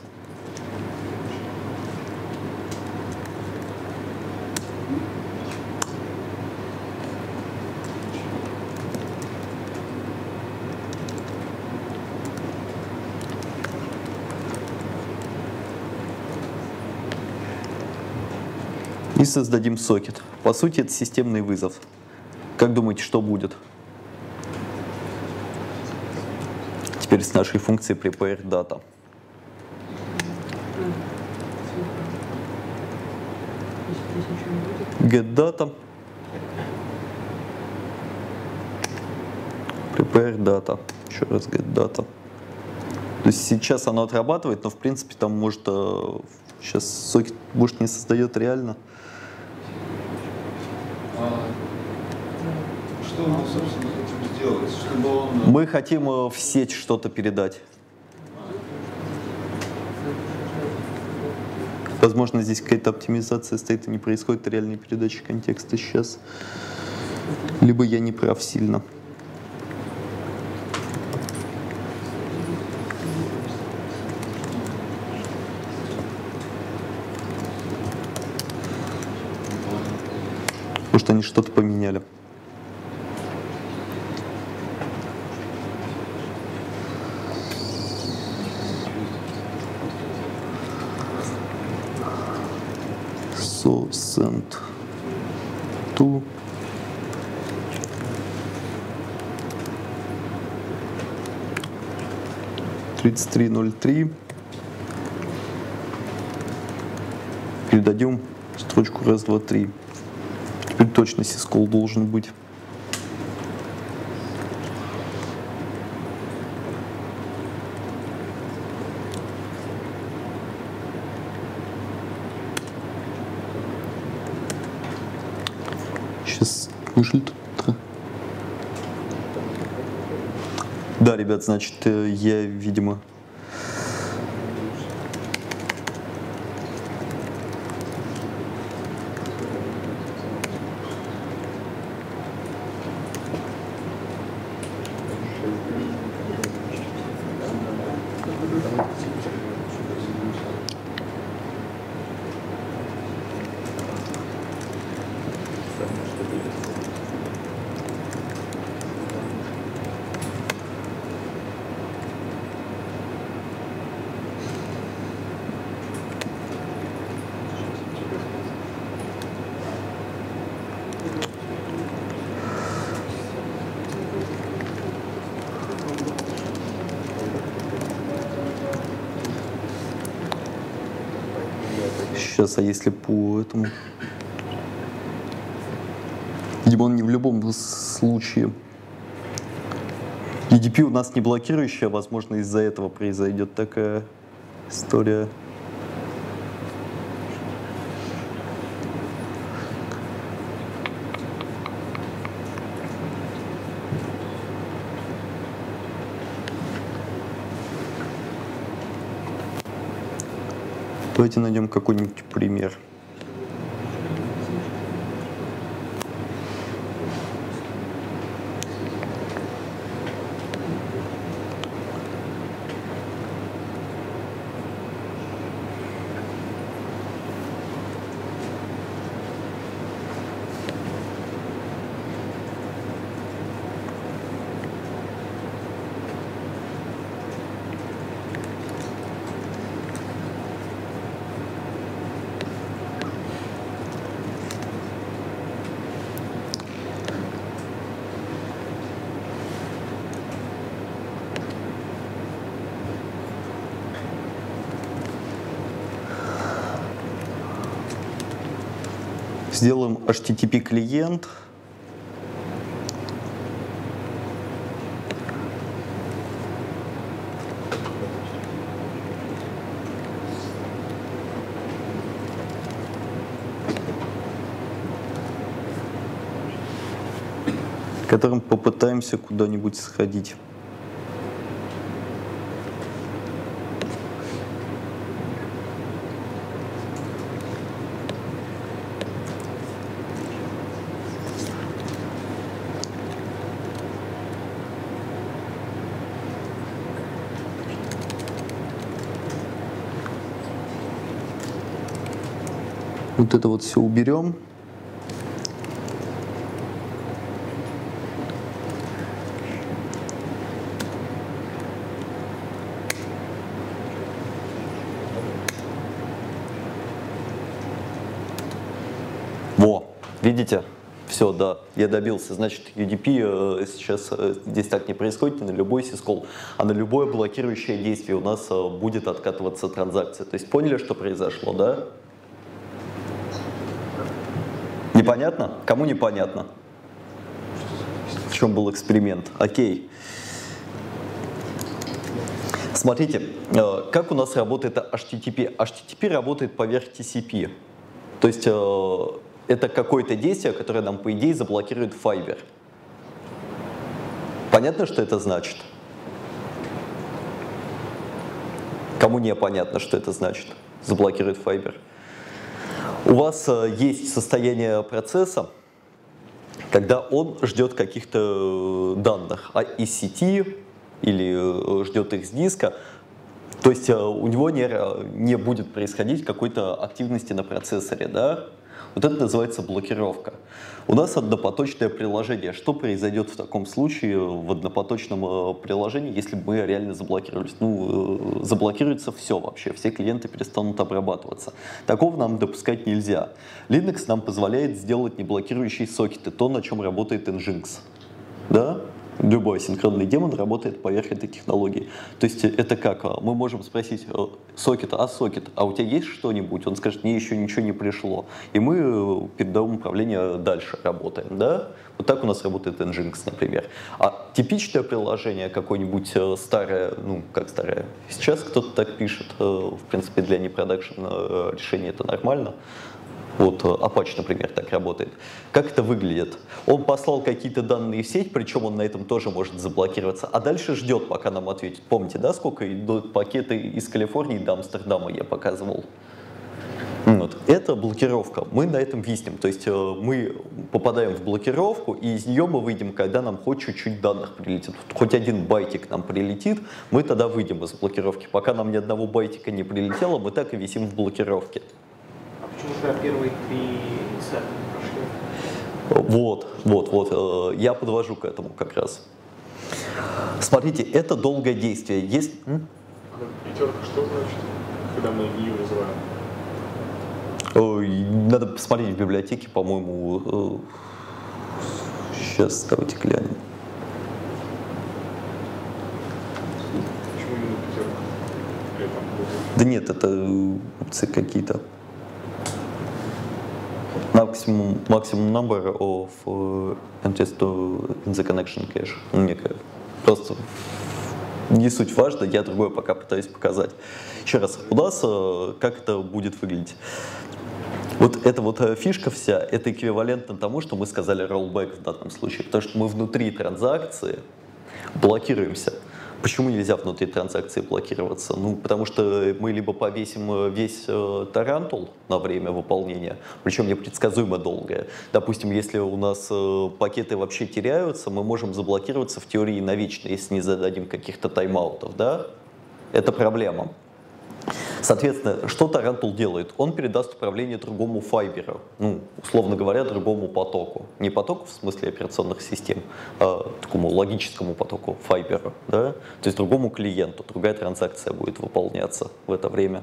И создадим сокет. По сути, это системный вызов. Как думаете, что будет? Теперь с нашей функцией prepareData. getData. prepareData. Еще раз getData. То есть сейчас оно отрабатывает, но в принципе там может сейчас сокет может не создает реально. Что мы, собственно, хотим сделать? Чтобы он... Мы хотим в сеть что-то передать. Возможно, здесь какая-то оптимизация стоит и не происходит реальной передачи контекста сейчас. Либо я не прав сильно. Может, они что-то поменяли. So send to 3303. Передадим строчку раз, два, три. Теперь точно syscall должен быть. Сейчас неужели тут... Да, ребят, значит, я, видимо... Сейчас, а если по этому? Видимо, он не в любом случае. EDP у нас не блокирующая, возможно, из-за этого произойдет такая история. Давайте найдем какой-нибудь пример. Сделаем HTTP клиент. Которым попытаемся куда-нибудь сходить. Вот это вот все уберем. Во, видите? Все, да, я добился. Значит, UDP сейчас здесь так не происходит, не на любой сискол, а на любое блокирующее действие у нас будет откатываться транзакция. То есть поняли, что произошло, да? Непонятно? Кому непонятно? В чем был эксперимент? Окей. Смотрите, как у нас работает HTTP. HTTP работает поверх TCP. То есть это какое-то действие, которое нам, по идее, заблокирует Fiber. Понятно, что это значит? Кому не понятно, что это значит? Заблокирует Fiber. У вас есть состояние процесса, когда он ждет каких-то данных из сети или ждет их с диска. То есть у него не будет происходить какой-то активности на процессоре, да? Вот это называется блокировка. У нас однопоточное приложение. Что произойдет в таком случае в однопоточном приложении, если бы мы реально заблокировались? Ну, заблокируется все вообще, все клиенты перестанут обрабатываться. Такого нам допускать нельзя. Linux нам позволяет сделать неблокирующие сокеты, то, на чем работает Nginx. Да? Любой синхронный демон работает поверх этой технологии. То есть это как? Мы можем спросить сокет, а у тебя есть что-нибудь? Он скажет, мне еще ничего не пришло. И мы передаем управление дальше, работаем. Да? Вот так у нас работает Nginx, например. А типичное приложение какое-нибудь старое, ну как старое, сейчас кто-то так пишет, в принципе для непродакшн решения это нормально. Вот Apache, например, так работает. Как это выглядит? Он послал какие-то данные в сеть, причем он на этом тоже может заблокироваться, а дальше ждет, пока нам ответит. Помните, да, сколько идут пакеты из Калифорнии до Амстердама я показывал? Вот. Это блокировка. Мы на этом виснем. То есть мы попадаем в блокировку, и из нее мы выйдем, когда нам хоть чуть-чуть данных прилетит. Хоть один байтик нам прилетит, мы тогда выйдем из блокировки. Пока нам ни одного байтика не прилетело, мы так и висим в блокировке. Почему же первые 3 сета прошли? Вот. Я подвожу к этому как раз. Смотрите, это долгое действие. Есть... Пятерка что значит, когда мы ее вызываем? Надо посмотреть в библиотеке, по-моему. Сейчас, давайте глянем. Почему именно пятерка? Да нет, это опции какие-то. Maximum number of entries in the connection cache. Некая. Просто не суть важно, я другое пока пытаюсь показать. Еще раз, у нас как это будет выглядеть? Вот эта вот фишка вся, это эквивалентно тому, что мы сказали rollback в данном случае, потому что мы внутри транзакции блокируемся. Почему нельзя внутри транзакции блокироваться? Ну, потому что мы либо повесим весь тарантул на время выполнения, причем непредсказуемо долгое. Допустим, если у нас пакеты вообще теряются, мы можем заблокироваться в теории навечно, если не зададим каких-то тайм-аутов, да? Это проблема. Соответственно, что тарантул делает? Он передаст управление другому файберу, ну, условно говоря, другому потоку. Не потоку в смысле операционных систем, а такому логическому потоку файберу, да? То есть другому клиенту, другая транзакция будет выполняться в это время.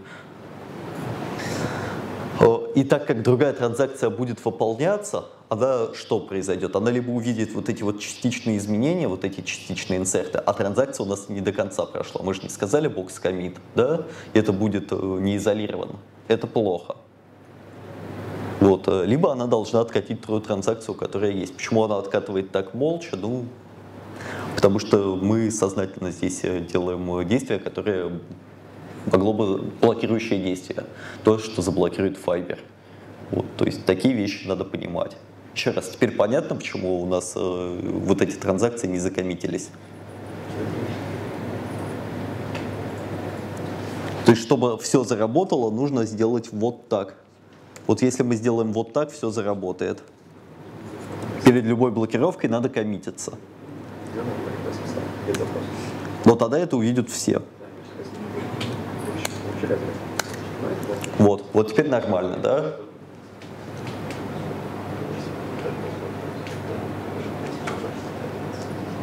И так как другая транзакция будет выполняться, она что произойдет? Она либо увидит вот эти вот частичные изменения, вот эти частичные инсерты, а транзакция у нас не до конца прошла. Мы же не сказали box commit, да? И это будет не изолировано. Это плохо. Вот. Либо она должна откатить ту транзакцию, которая есть. Почему она откатывает так молча? Ну, потому что мы сознательно здесь делаем действия, которые могло бы блокирующее действие, то, что заблокирует Fiber. Вот, то есть такие вещи надо понимать. Еще раз, теперь понятно, почему у нас вот эти транзакции не закоммитились. То есть, чтобы все заработало, нужно сделать вот так. Вот если мы сделаем вот так, все заработает. Перед любой блокировкой надо коммититься. Но тогда это увидят все. Вот теперь нормально, да?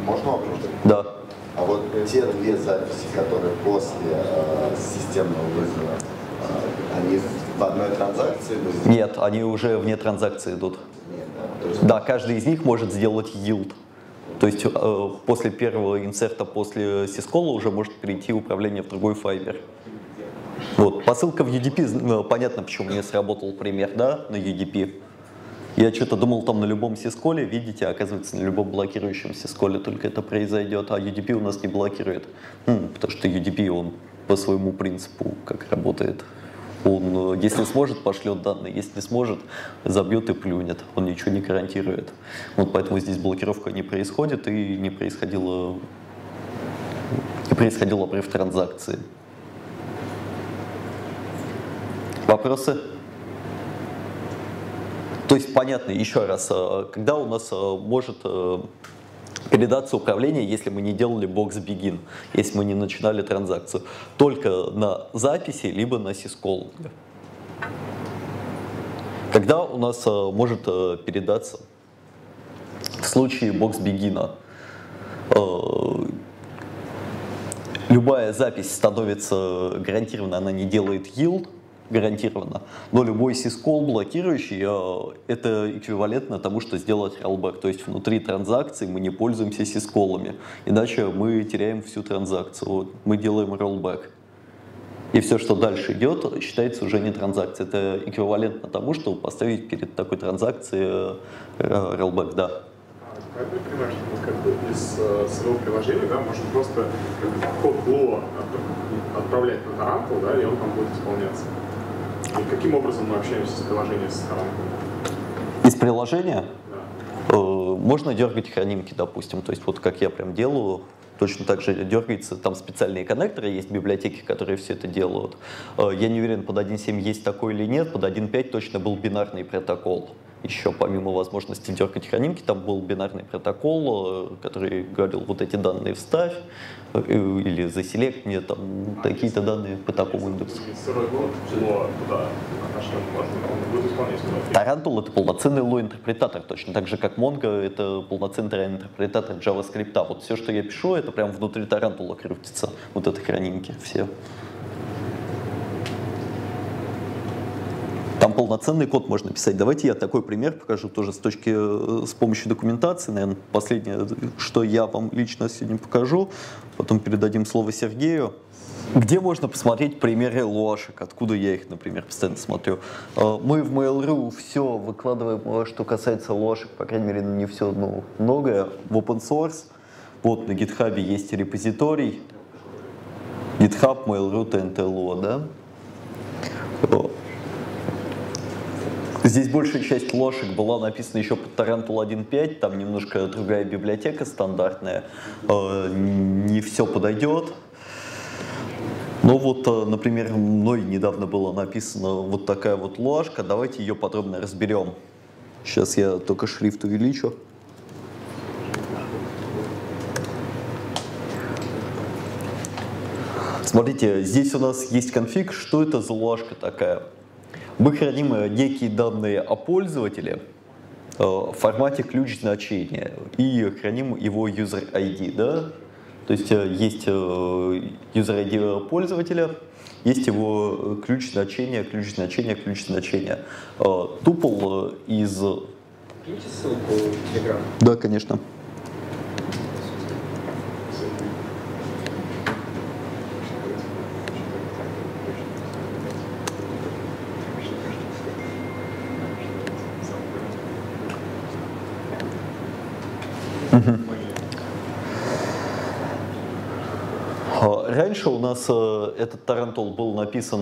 Можно вопрос? Да. А вот те две записи, которые после системного вызова, они в одной транзакции? Нет, они уже вне транзакции идут. Нет, да. То есть... Да, каждый из них может сделать yield. То есть после первого инсерта, после сискола уже может перейти управление в другой файбер. Вот. Посылка в UDP, понятно, почему мне сработал пример, да, на UDP. Я что-то думал, там на любом сисколе, видите, оказывается, на любом блокирующем сисколе только это произойдет, а UDP у нас не блокирует. Потому что UDP, он по своему принципу как работает. Он, если сможет, пошлет данные, если не сможет, забьет и плюнет. Он ничего не гарантирует. Вот поэтому здесь блокировка не происходит и не происходил обрыв транзакции. Вопросы? То есть, понятно, еще раз, когда у нас может передаться управление, если мы не делали box begin, если мы не начинали транзакцию, только на записи, либо на сискол. Когда у нас может передаться в случае box begin, любая запись становится гарантированно, она не делает yield, гарантированно, но любой сискол блокирующий это эквивалентно тому, что сделать rollback, то есть внутри транзакции мы не пользуемся сисколами, иначе мы теряем всю транзакцию. Вот, мы делаем rollback. И все, что дальше идет, считается уже не транзакцией. Это эквивалентно тому, чтобы поставить перед такой транзакцией rollback, да. Я понимаю, что мы как бы из своего приложения, да, можем просто код Flow отправлять на Tarantul, да, и он там будет исполняться. И каким образом мы общаемся с приложением с Tarantul? Из приложения? Да. Можно дергать хранимки, допустим. То есть вот как я прям делаю, точно так же дергается, там специальные коннекторы, есть библиотеки, которые все это делают. Я не уверен, под 1.7 есть такой или нет, под 1.5 точно был бинарный протокол. Еще помимо возможности дергать хранимки, там был бинарный протокол, который говорил, вот эти данные вставь, или заселект мне там такие-то данные по такому индексу. Сырой код Flow туда отошлем, он будет исполнять. Tarantul — это полноценный лоу-интерпретатор, точно так же, как Mongo — это полноценный интерпретатор JavaScript. Вот все, что я пишу, это прям внутри Tarantul крутится, вот это хранимки все. Там полноценный код можно писать. Давайте я такой пример покажу тоже с помощью документации. Наверное, последнее, что я вам лично сегодня покажу. Потом передадим слово Сергею. Где можно посмотреть примеры лошек? Откуда я их, например, постоянно смотрю? Мы в Mail.ru все выкладываем, что касается лошек, по крайней мере, не все, но многое, в open source. Вот на GitHub есть репозиторий. GitHub, Mail.ru, TNTLO, да? Здесь большая часть лошек была написана еще под Tarantul 1.5, там немножко другая библиотека стандартная, не все подойдет. Но вот, например, мной недавно была написана вот такая вот ложка, давайте ее подробно разберем. Сейчас я только шрифт увеличу. Смотрите, здесь у нас есть конфиг, что это за ложка такая. Мы храним некие данные о пользователе в формате ключ-значения и храним его user ID, да? То есть есть user ID пользователя, есть его ключ-значение, ключ-значение, ключ-значение. Тупл из... Киньте ссылку в Telegram. Да, конечно. Раньше у нас этот Tarantul был написан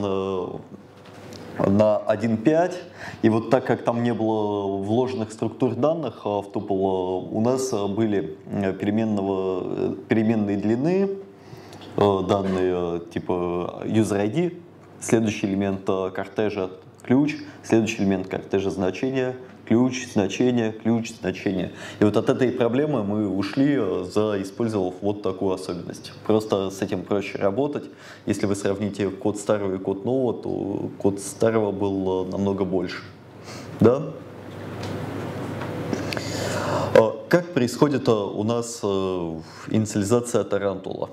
на 1.5, и вот так как там не было вложенных структур данных в тупл, у нас были переменные длины, данные типа user ID, следующий элемент кортежа ключ, следующий элемент кортежа значение, ключ, значение, ключ, значение. И вот от этой проблемы мы ушли, использовав вот такую особенность. Просто с этим проще работать. Если вы сравните код старого и код нового, то код старого был намного больше. Да? Как происходит у нас инициализация тарантула?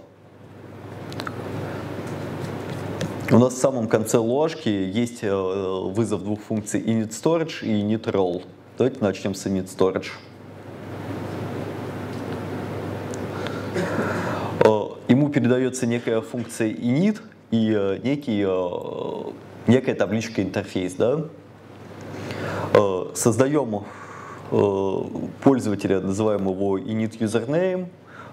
У нас в самом конце ложки есть вызов двух функций initStorage и initRoll. Давайте начнем с initStorage. Ему передается некая функция init и некая табличка интерфейс. Да? Создаем пользователя, называем его initUsername,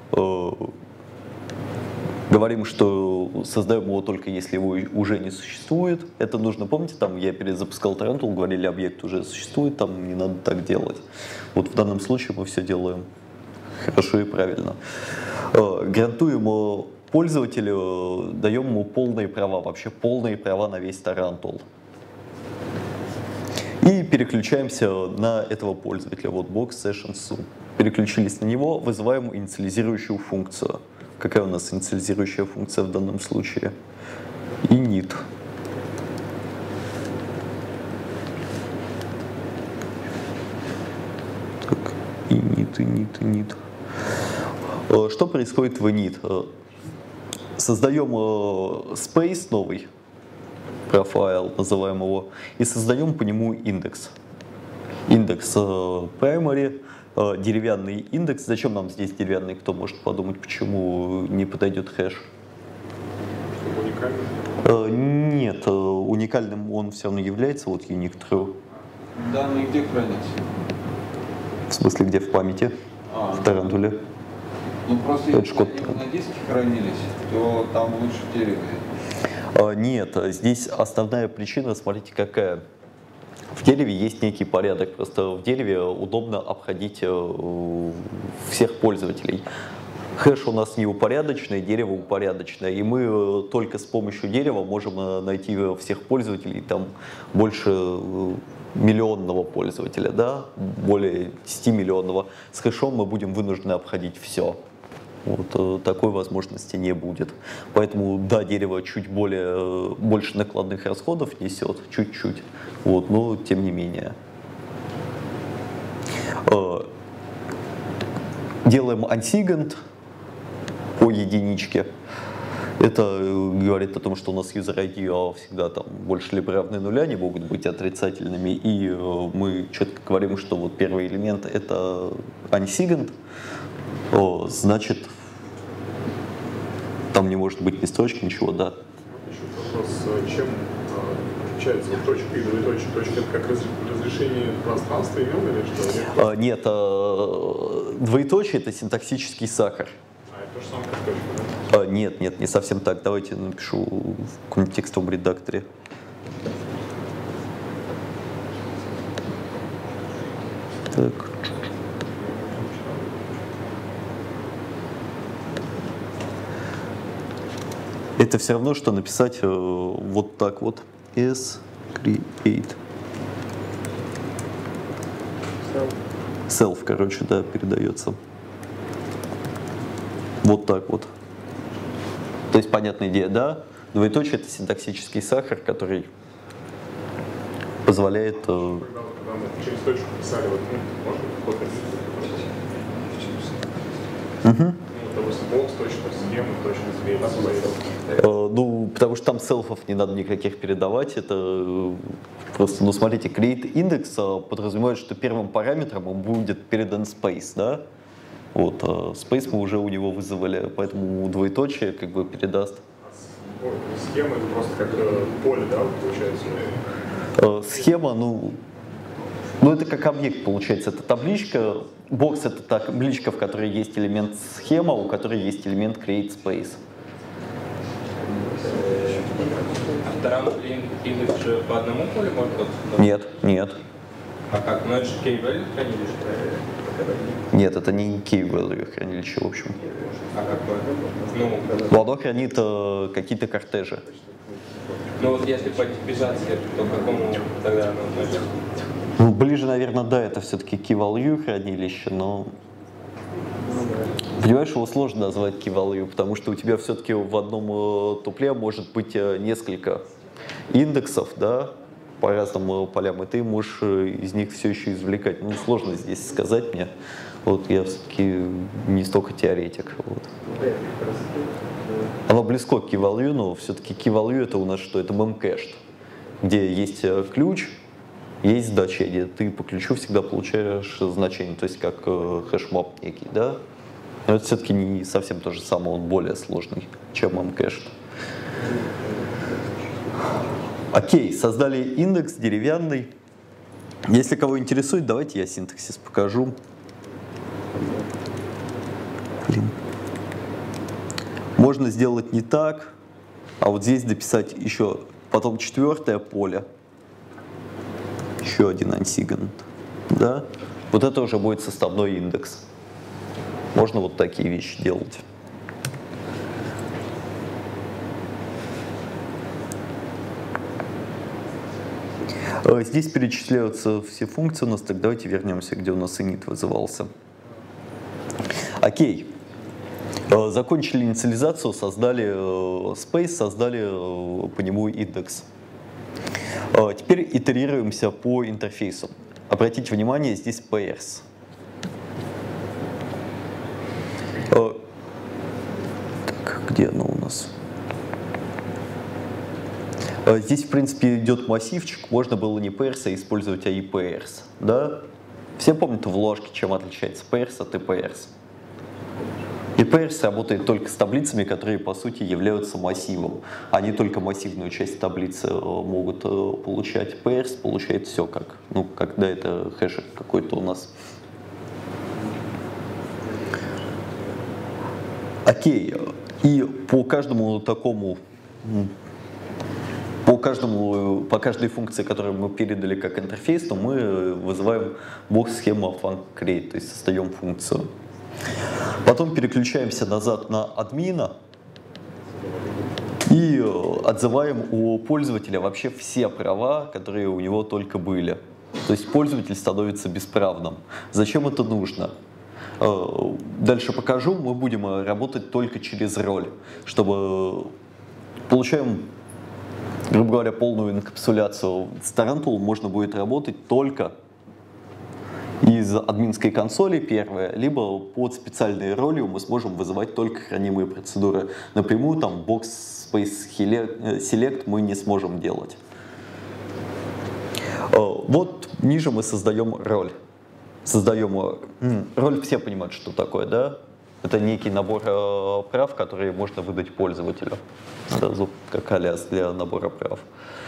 говорим, что создаем его только если его уже не существует. Это нужно, помните, там я перезапускал Тарантул, говорили, объект уже существует, там не надо так делать. Вот в данном случае мы все делаем хорошо и правильно. Гарантуем пользователю, даем ему полные права, вообще полные права на весь Тарантул. И переключаемся на этого пользователя, вот box session sum. Переключились на него, вызываем инициализирующую функцию. Какая у нас инициализирующая функция в данном случае? Init. Так, init. Что происходит в init? Создаем space новый, профайл, называем его, и создаем по нему индекс. Индекс primary, деревянный индекс. Зачем нам здесь деревянный? Кто может подумать, почему не подойдет хэш? Уникальный? Нет, уникальным он все равно является, вот unique true. Данные где хранятся? В смысле, где в памяти? В Тарантуле. Ну просто Это если код. они на диске хранились, то там лучше в дереве. Нет, здесь основная причина, смотрите, какая. В дереве есть некий порядок, просто в дереве удобно обходить всех пользователей. Хэш у нас не упорядоченный, дерево упорядоченное, и мы только с помощью дерева можем найти всех пользователей, там больше миллионного пользователя, да, более 10 миллионного. С хэшом мы будем вынуждены обходить все. Вот, такой возможности не будет. Поэтому, да, дерево чуть больше накладных расходов несет, чуть-чуть, вот, но тем не менее. Делаем unSigint по единичке. Это говорит о том, что у нас user ID всегда там больше либо равны нуля, не могут быть отрицательными. И мы четко говорим, что вот первый элемент это unSigint. Значит, там не может быть ни строчки, ничего, да. Еще вопрос, чем отличается вот точка и двоеточие? Точка — это как разрешение пространства имен или что? Нет, двоеточие — это синтаксический сахар. А, это то же самое, как точка, да? Нет, не совсем так. Давайте напишу в каком-нибудь текстовом редакторе. Так. Это все равно, что написать вот так вот. S-create. Self, короче, да, передается. Вот так вот. То есть, понятная идея, да? Двоеточие — это синтаксический сахар, который позволяет... Когда мы через точку писали, вот, можно какой-то допустим, бокс, точка, схема, точка, схема. Ну, потому что там селфов не надо никаких передавать. Это просто, ну, смотрите, create index подразумевает, что первым параметром он будет передан space, да? Вот, space мы уже у него вызвали, поэтому двоеточие как бы передаст. Схема — это просто как поле, да, получается? Схема, ну, это как объект получается, это табличка. Бокс — это табличка, в которой есть элемент схема, у которой есть элемент create space. А в Тарантуле индекс же по одному полю можно? Нет. А как? Ну это же key-value хранилище? Нет, это не key-value хранилище, в общем. А какое? Ну, оно хранит какие-то кортежи. Ну вот если по типизации, то какому тогда оно относится? Ну, ближе, наверное, да, это все-таки key-value хранилище, но... Понимаешь, его сложно назвать key-value, потому что у тебя все-таки в одном тупле может быть несколько индексов, да, по разным полям, и ты можешь из них все еще извлекать. Ну, сложно здесь сказать мне. Вот я все-таки не столько теоретик. Вот. Оно близко к key-value, но все-таки key-value это у нас что? Это memcached, где есть ключ, есть значение. Ты по ключу всегда получаешь значение, то есть как хэшмап некий, да? Но это все-таки не совсем то же самое, он более сложный, чем memcached. Окей, создали индекс деревянный. Если кого интересует, давайте я синтаксис покажу. Блин. Можно сделать не так, а вот здесь дописать еще, потом четвертое поле, еще один unSigant, да? Вот это уже будет составной индекс. Можно вот такие вещи делать. Здесь перечисляются все функции у нас, так давайте вернемся, где у нас init вызывался. Окей. Закончили инициализацию, создали space, создали по нему индекс. Теперь итерируемся по интерфейсу. Обратите внимание, здесь pairs. Так, где оно у нас? Здесь, в принципе, идет массивчик. Можно было не pairs, а использовать AI pairs. Да? Все помнят в ложке, чем отличается pairs от pairs. И pairs работает только с таблицами, которые, по сути, являются массивом. Они только массивную часть таблицы могут получать. Pairs получает все как, ну, когда это хэш какой-то у нас. Окей. И по каждому такому, по каждой функции, которую мы передали как интерфейс, то мы вызываем box-схема funcCreate, то есть создаем функцию. Потом переключаемся назад на админа и отзываем у пользователя вообще все права, которые у него только были. То есть пользователь становится бесправным. Зачем это нужно? Дальше покажу, мы будем работать только через роль, чтобы получаем, грубо говоря, полную инкапсуляцию. С Tarantul можно будет работать только из админской консоли первое, либо под специальной ролью мы сможем вызывать только хранимые процедуры. Напрямую там box space select мы не сможем делать. Вот ниже мы создаем роль. Роль, все понимают, что такое, да? Это некий набор прав, которые можно выдать пользователю. Сразу как алиас для набора прав.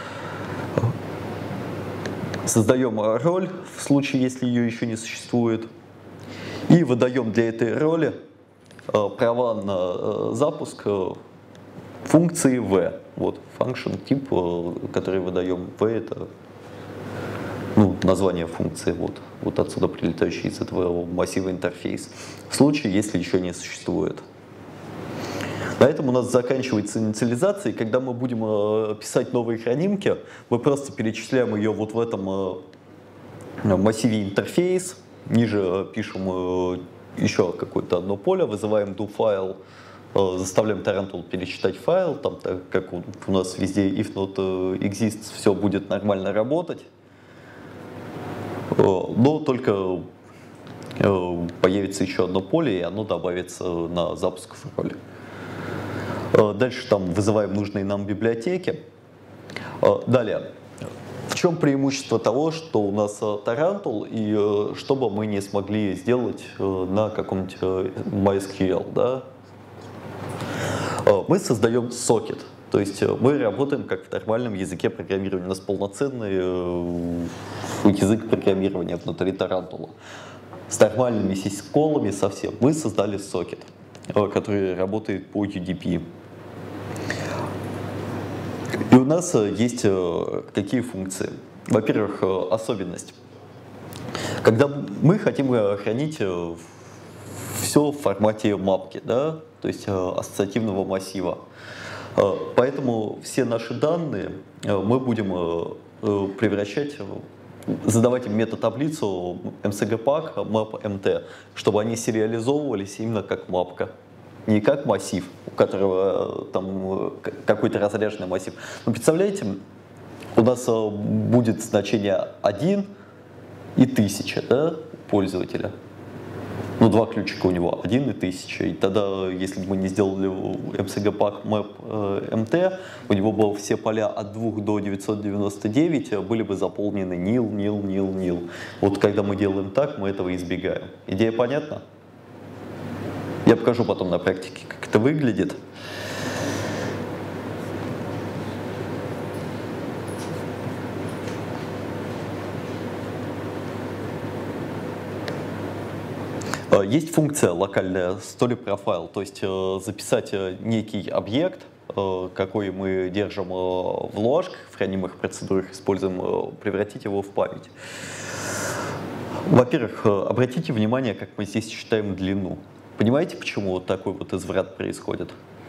Создаем роль, в случае, если ее еще не существует, и выдаем для этой роли права на запуск функции v. Вот, function тип, который выдаем v, это название функции, вот отсюда прилетающий из этого массива интерфейс. В случае, если еще не существует. На этом у нас заканчивается инициализация, и когда мы будем писать новые хранимки, мы просто перечисляем ее вот в этом массиве интерфейс, ниже пишем еще какое-то одно поле, вызываем doFile, заставляем Tarantul перечитать файл, там, так как у нас везде if not exists, все будет нормально работать, но только появится еще одно поле, и оно добавится на запуск в роли. Дальше там вызываем нужные нам библиотеки. Далее, в чем преимущество того, что у нас Tarantul, и что бы мы не смогли сделать на каком-нибудь MySQL, да? Мы создаем сокет, то есть мы работаем как в нормальном языке программирования. У нас полноценный язык программирования внутри Tarantul. С нормальными сисколами совсем. Мы создали сокет, который работает по UDP. И у нас есть какие функции? Во-первых, особенность. Когда мы хотим хранить все в формате мапки, да? То есть ассоциативного массива. Поэтому все наши данные мы будем превращать, задавать им метатаблицу msgpack map.mt, чтобы они сериализовывались именно как мапка. Не как массив, у которого там какой-то разряженный массив. Но представляете, у нас будет значение 1 и 1000, да, пользователя. Ну, два ключика у него, 1 и 1000. И тогда, если бы мы не сделали MCG-Pack Map MT, у него бы все поля от 2 до 999 были бы заполнены nil. Вот когда мы делаем так, мы этого избегаем. Идея понятна? Я покажу потом на практике, как это выглядит. Есть функция локальная story profile, то есть записать некий объект, какой мы держим в ложках, в хранимых процедурах используем, превратить его в память. Во-первых, обратите внимание, как мы здесь считаем длину. Понимаете, почему вот такой вот изврат происходит?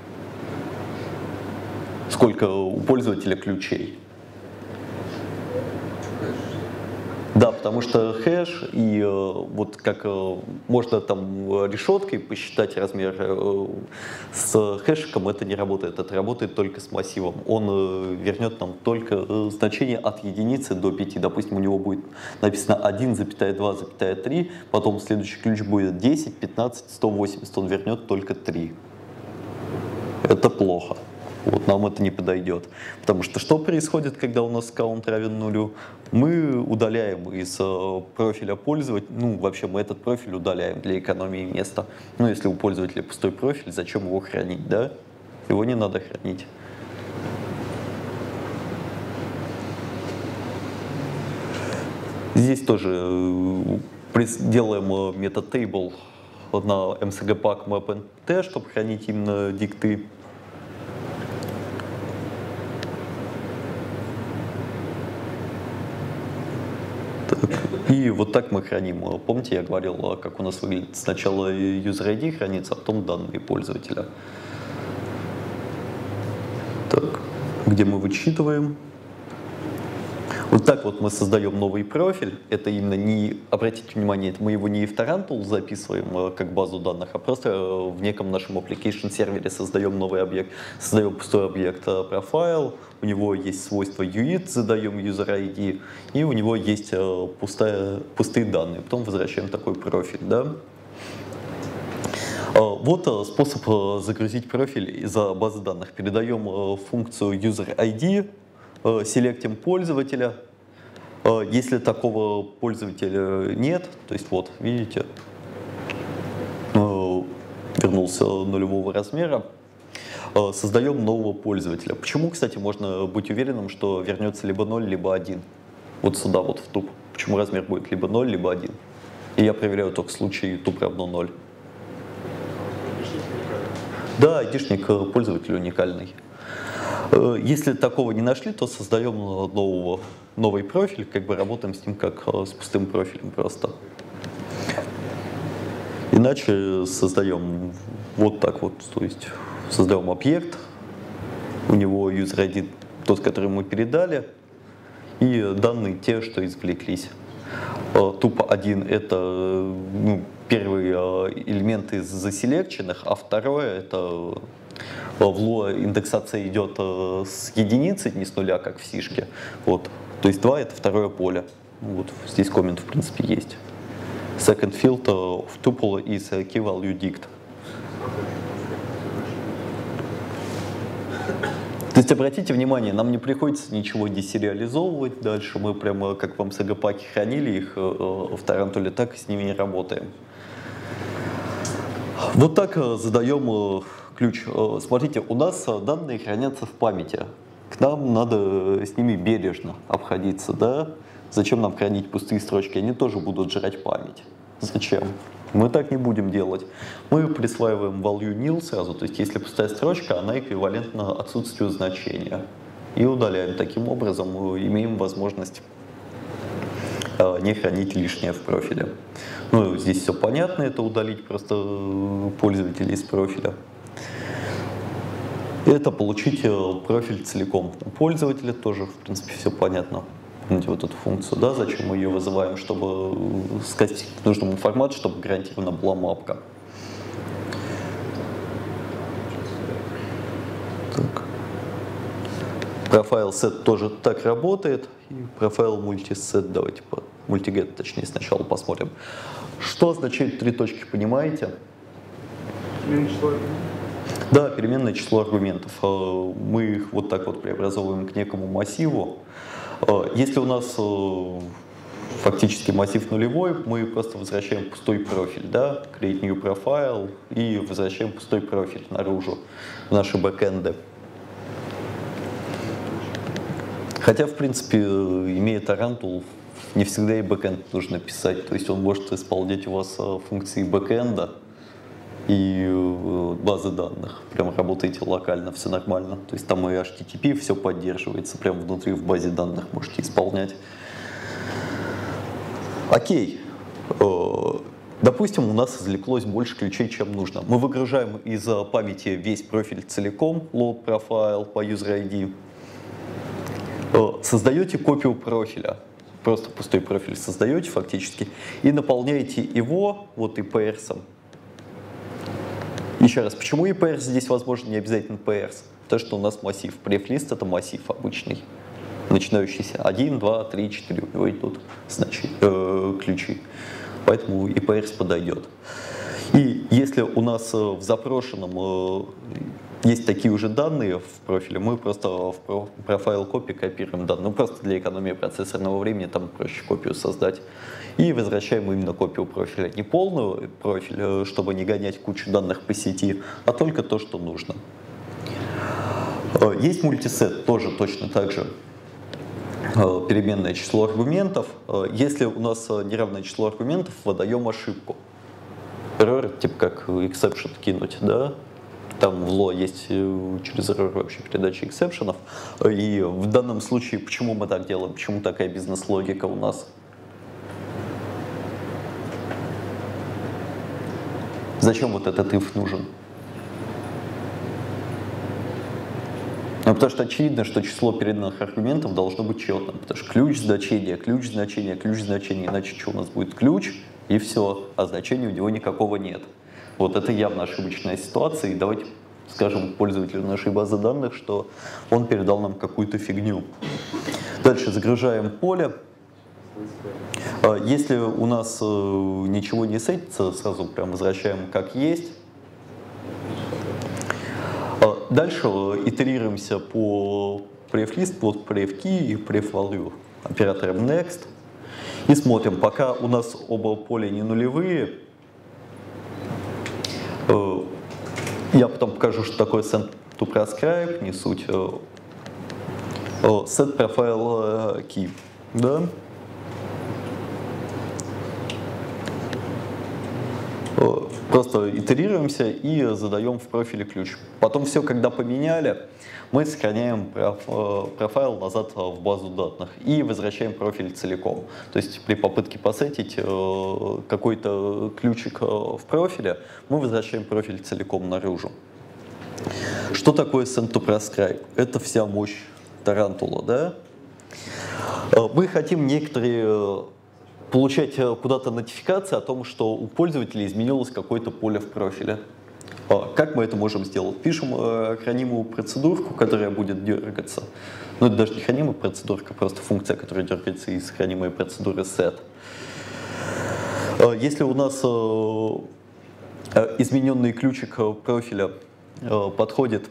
Сколько у пользователя ключей? Да, потому что хэш, и вот как можно там решеткой посчитать размер, с хэшиком это не работает, это работает только с массивом. Он вернет нам только значение от единицы до 5. Допустим, у него будет написано 1,2,3, потом следующий ключ будет 10, 15, 180, он вернет только 3. Это плохо. Вот нам это не подойдет. Потому что что происходит, когда у нас каунт равен нулю? Мы удаляем из профиля пользователя, ну вообще мы этот профиль удаляем для экономии места. Ну если у пользователя пустой профиль, зачем его хранить, да? Его не надо хранить. Здесь тоже делаем метод table на MCG-Pack MapNT, чтобы хранить именно дикты. И вот так мы храним. Помните, я говорил, как у нас выглядит сначала user ID хранится, а потом данные пользователя. Так, где мы вычитываем. Вот так вот мы создаем новый профиль. Это именно не, обратите внимание, мы его не в Tarantul записываем как базу данных, а просто в неком нашем application сервере создаем новый объект. Создаем пустой объект profile, у него есть свойство UID, задаем user ID, и у него есть пустые данные. Потом возвращаем такой профиль. Да? Вот способ загрузить профиль из базы данных. Передаем функцию user ID, селектим пользователя. Если такого пользователя нет, то есть вот, видите, вернулся нулевого размера, создаем нового пользователя. Почему, кстати, можно быть уверенным, что вернется либо 0, либо 1? Вот сюда, вот в туп. Почему размер будет либо 0, либо 1? И я проверяю только в случае туп равно 0. Да, айдишник пользователя уникальный. Если такого не нашли, то создаем новый профиль, как бы работаем с ним как с пустым профилем просто. Иначе создаем вот так вот, то есть создаем объект, у него user ID тот, который мы передали, и данные те, что извлеклись. Тупо 1 это первый элемент из заселекченных, а второе это в Lua индексация идет с единицы, не с нуля, как в сишке. Вот. То есть 2 это второе поле. Вот. Здесь коммент в принципе есть. Second field of tuple is key value dict. То есть обратите внимание, нам не приходится ничего десериализовывать дальше. Мы прямо как в MCG-паке хранили их в Tarantul, так и с ними не работаем. Вот так задаем ключ. Смотрите, у нас данные хранятся в памяти. К нам надо с ними бережно обходиться, да? Зачем нам хранить пустые строчки? Они тоже будут жрать память. Зачем? Мы так не будем делать. Мы присваиваем value nil сразу, то есть если пустая строчка, она эквивалентна отсутствию значения. И удаляем. Таким образом мы имеем возможность не хранить лишнее в профиле. Ну, здесь все понятно, это удалить просто пользователя из профиля. Это получить профиль целиком. У пользователя тоже, в принципе, все понятно. Помните вот эту функцию, да, зачем мы ее вызываем, чтобы скатить к нужному формату, чтобы гарантированно была мапка. Так. Profile set тоже так работает. И profile multiset, давайте по multiget, точнее, сначала посмотрим. Что означает 3 точки, понимаете? Переменное число аргументов. Да, переменное число аргументов. Мы их вот так вот преобразовываем к некому массиву. Если у нас фактически массив нулевой, мы просто возвращаем пустой профиль, да, create new profile, и возвращаем пустой профиль наружу в наши бэкэнды. Хотя, в принципе, имея тарантул, не всегда и бэкэнд нужно писать, то есть он может исполнять у вас функции бэкэнда и базы данных. Прям работаете локально, все нормально. То есть там и HTTP все поддерживается, прям внутри в базе данных можете исполнять. Окей. Допустим, у нас извлеклось больше ключей, чем нужно. Мы выгружаем из памяти весь профиль целиком, load profile по user ID. Создаете копию профиля, просто пустой профиль создаете фактически, и наполняете его вот EPRS. Еще раз, почему EPRS здесь возможно не обязательно PRS? Потому что у нас массив. Pref-лист — это массив обычный, начинающийся 1, 2, 3, 4. У него идут ключи. Поэтому EPRS подойдет. И если у нас в запрошенном есть такие уже данные в профиле, мы просто в профайл копии копируем данные. Ну, просто для экономии процессорного времени там проще копию создать. И возвращаем именно копию профиля. Не полный профиль, чтобы не гонять кучу данных по сети, а только то, что нужно. Есть мультисет, тоже точно так же. Переменное число аргументов. Если у нас неравное число аргументов, выдаем ошибку. Error, типа как exception кинуть, да? Там в LO есть через error вообще передача эксепшенов. И в данном случае, почему мы так делаем? Почему такая бизнес-логика у нас? Зачем вот этот if нужен? Ну, потому что очевидно, что число переданных аргументов должно быть четным. Потому что ключ значения, ключ значения, ключ значения. Иначе что у нас будет? Ключ и все, а значения у него никакого нет. Вот это явно ошибочная ситуация, и давайте скажем пользователю нашей базы данных, что он передал нам какую-то фигню. Дальше загружаем поле. Если у нас ничего не сетится, сразу прям возвращаем как есть. Дальше итерируемся по pref-list, под pref-key и pref-value оператором next. И смотрим, пока у нас оба поля не нулевые. Я потом покажу, что такое send to prescribe, не суть. Set profile key, да? Просто итерируемся и задаем в профиле ключ. Потом все, когда поменяли, мы сохраняем профайл назад в базу данных и возвращаем профиль целиком. То есть при попытке посетить какой-то ключик в профиле, мы возвращаем профиль целиком наружу. Что такое send to prescribe? Это вся мощь тарантула, да? Мы хотим некоторые получать куда-то нотификации о том, что у пользователя изменилось какое-то поле в профиле. Как мы это можем сделать? Пишем хранимую процедурку, которая будет дергаться. Ну, это даже не хранимая процедурка, просто функция, которая дергается из хранимой процедуры set. Если у нас измененный ключик профиля подходит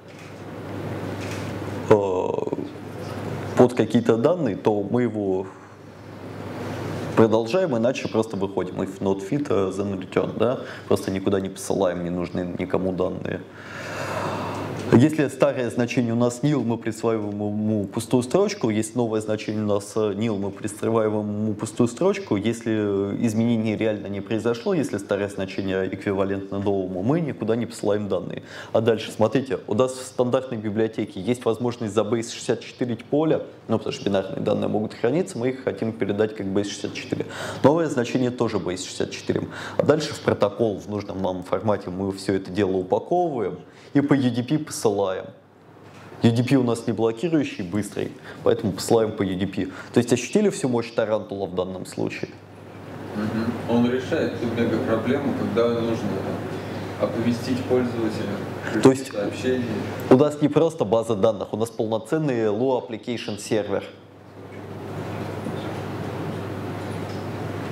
под какие-то данные, то мы его продолжаем, иначе просто выходим. If not fit, then return, да? Просто никуда не посылаем, не нужны никому данные. Если старое значение у нас nil, мы присваиваем ему пустую строчку. Если новое значение у нас nil, мы присваиваем ему пустую строчку. Если изменение реально не произошло, если старое значение эквивалентно новому, мы никуда не посылаем данные. А дальше, смотрите, у нас в стандартной библиотеке есть возможность за base64 поля, ну, потому что бинарные данные могут храниться, мы их хотим передать как base64. Новое значение тоже base64. А дальше в протокол в нужном нам формате мы все это дело упаковываем и по UDP посылаем. UDP у нас не блокирующий, быстрый, поэтому посылаем по UDP. То есть ощутили всю мощь тарантула в данном случае? Он решает ту мега-проблему, когда нужно оповестить пользователя. То есть сообщение. У нас не просто база данных, у нас полноценный Low Application сервер.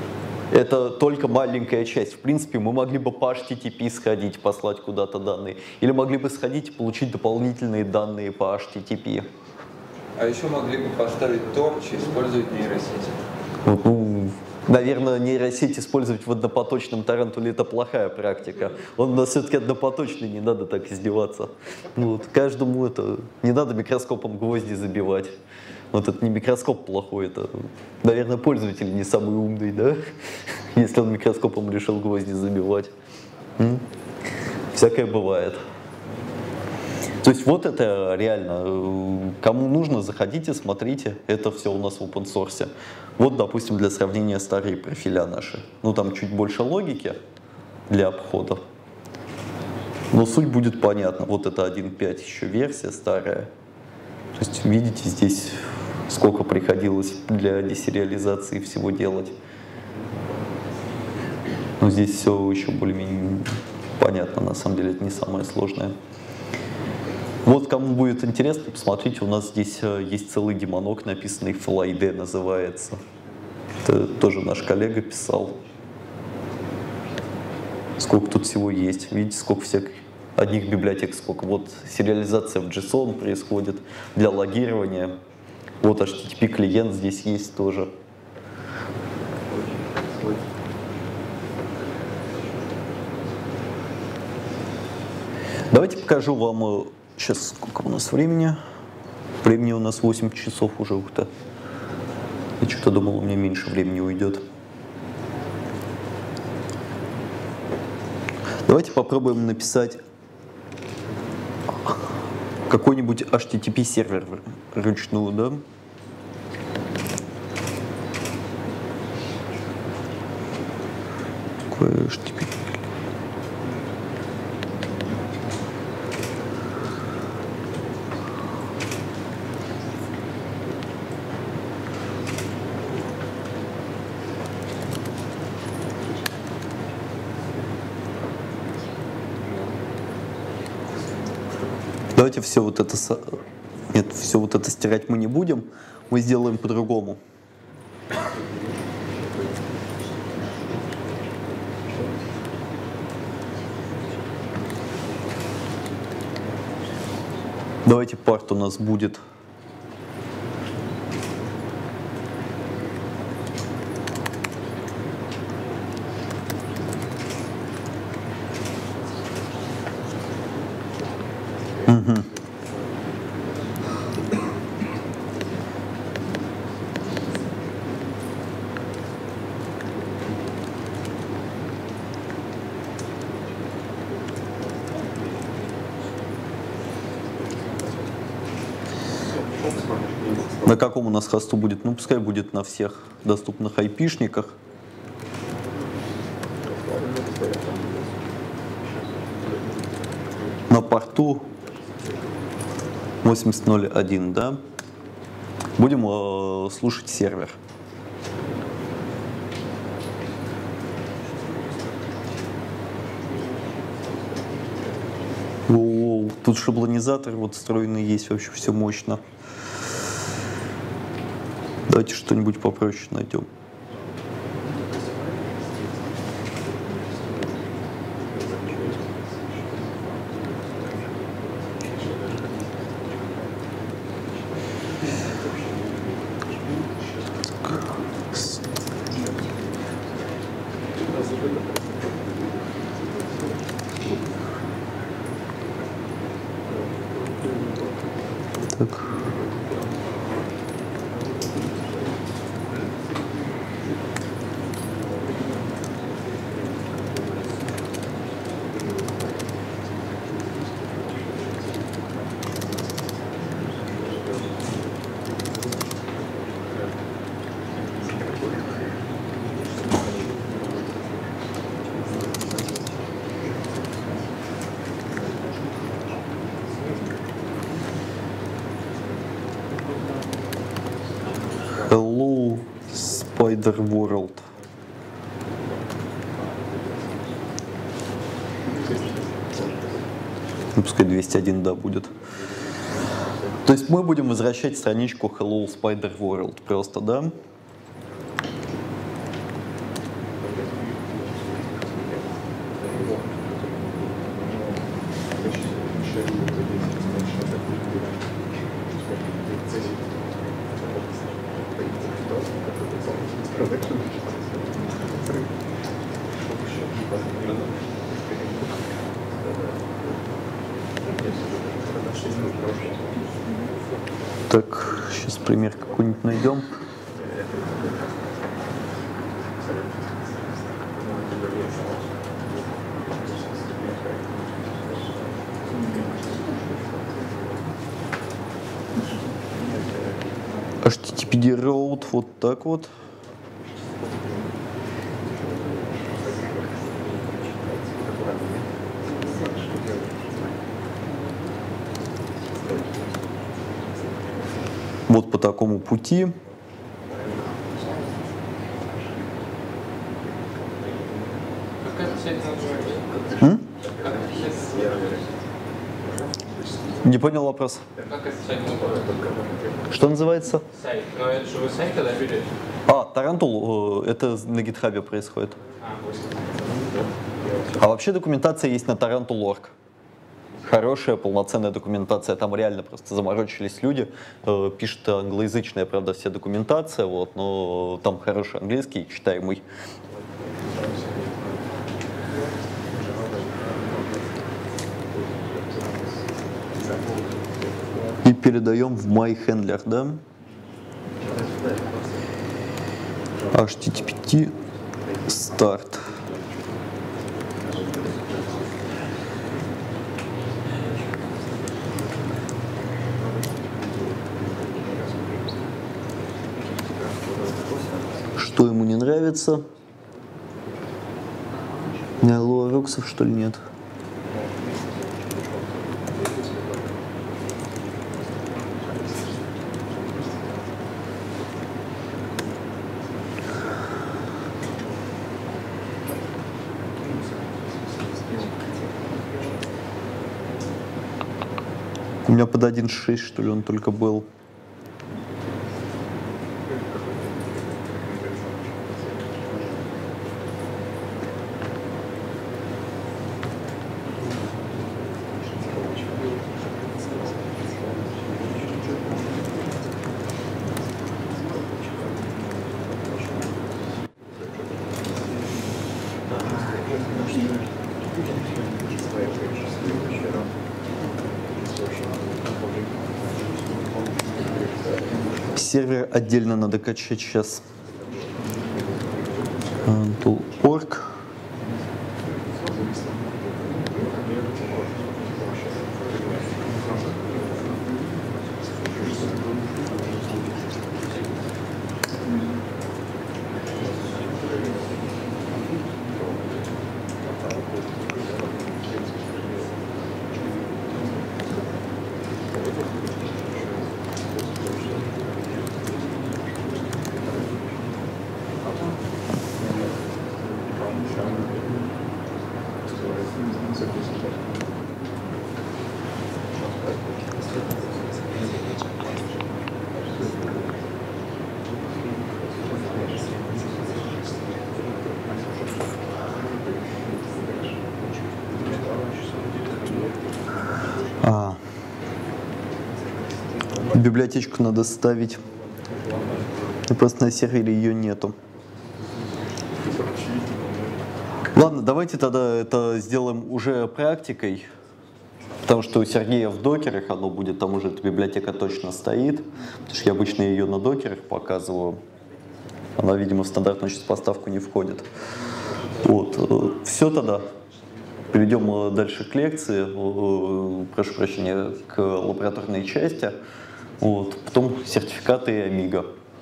Это только маленькая часть. В принципе, мы могли бы по HTTP сходить, послать куда-то данные. Или могли бы сходить и получить дополнительные данные по HTTP. А еще могли бы поставить торч и использовать нейросети. Ну, наверное, нейросеть использовать в однопоточном тарантуле — это плохая практика. Он у нас все-таки однопоточный, не надо так издеваться. Вот, каждому это... Не надо микроскопом гвозди забивать. Вот это не микроскоп плохой, это, наверное, пользователь не самый умный, да? Если он микроскопом решил гвозди забивать. Всякое бывает. То есть вот это реально, кому нужно, заходите, смотрите, это все у нас в open source. Вот, допустим, для сравнения старые профиля наши. Ну, там чуть больше логики для обходов. Но суть будет понятна. Вот это 1.5 еще версия старая. То есть видите здесь, сколько приходилось для десериализации всего делать. Но здесь все еще более-менее понятно, на самом деле это не самое сложное. Вот кому будет интересно, посмотрите, у нас здесь есть целый демонок, написанный FlyD называется. Это тоже наш коллега писал. Сколько тут всего есть. Видите, сколько всяких одних библиотек, сколько. Вот сериализация в JSON происходит для логирования. Вот HTTP клиент здесь есть тоже. Давайте покажу вам сейчас, сколько у нас времени. Времени у нас 8 часов уже. Ух-то. Я что-то думал, у меня меньше времени уйдет. Давайте попробуем написать какой-нибудь HTTP сервер ручную, да? Такое HTTP. Давайте все вот это... Нет, все вот это стирать мы не будем. Мы сделаем по-другому. Давайте парт у нас будет... На каком у нас хосту будет? Ну, пускай будет на всех доступных айпишниках. На порту 80.01, да? Будем слушать сервер. Воу, тут шаблонизатор вот встроенный есть, вообще все мощно. Давайте что-нибудь попроще найдем. Так. Hello, Spider World. Ну, пускай 201, да, будет. То есть мы будем возвращать страничку Hello, Spider World просто, да? Так, сейчас пример какой-нибудь найдем. HTTPD route вот так вот. Вот по такому пути. Как эта сеть называется? Не понял вопрос. Как этот сайт называется? Что называется? Сайт. Но это же вы сайт когда берете? Тарантул, это на GitHub происходит. А вообще документация есть на Tarantul.org. Хорошая, полноценная документация. Там реально просто заморочились люди. Пишут англоязычная, правда, вся документация, вот, но там хороший английский, читаемый. И передаем в MyHandler, да? HTTP start. Что ему не нравится? Лоуроксов, что ли, нет? У меня под 1.6, что ли, он только был. Сервер отдельно надо качать сейчас. Tarantul.org. Библиотечку надо ставить. И просто на сервере ее нету. Ладно, давайте тогда это сделаем уже практикой. Потому что у Сергея в докерах оно будет, там уже эта библиотека точно стоит. Потому что я обычно ее на докерах показываю. Она, видимо, в стандартную сейчас поставку не входит. Вот. Все тогда. Перейдем дальше к лекции. Прошу прощения, к лабораторной части. Вот. Потом сертификаты и Amiga.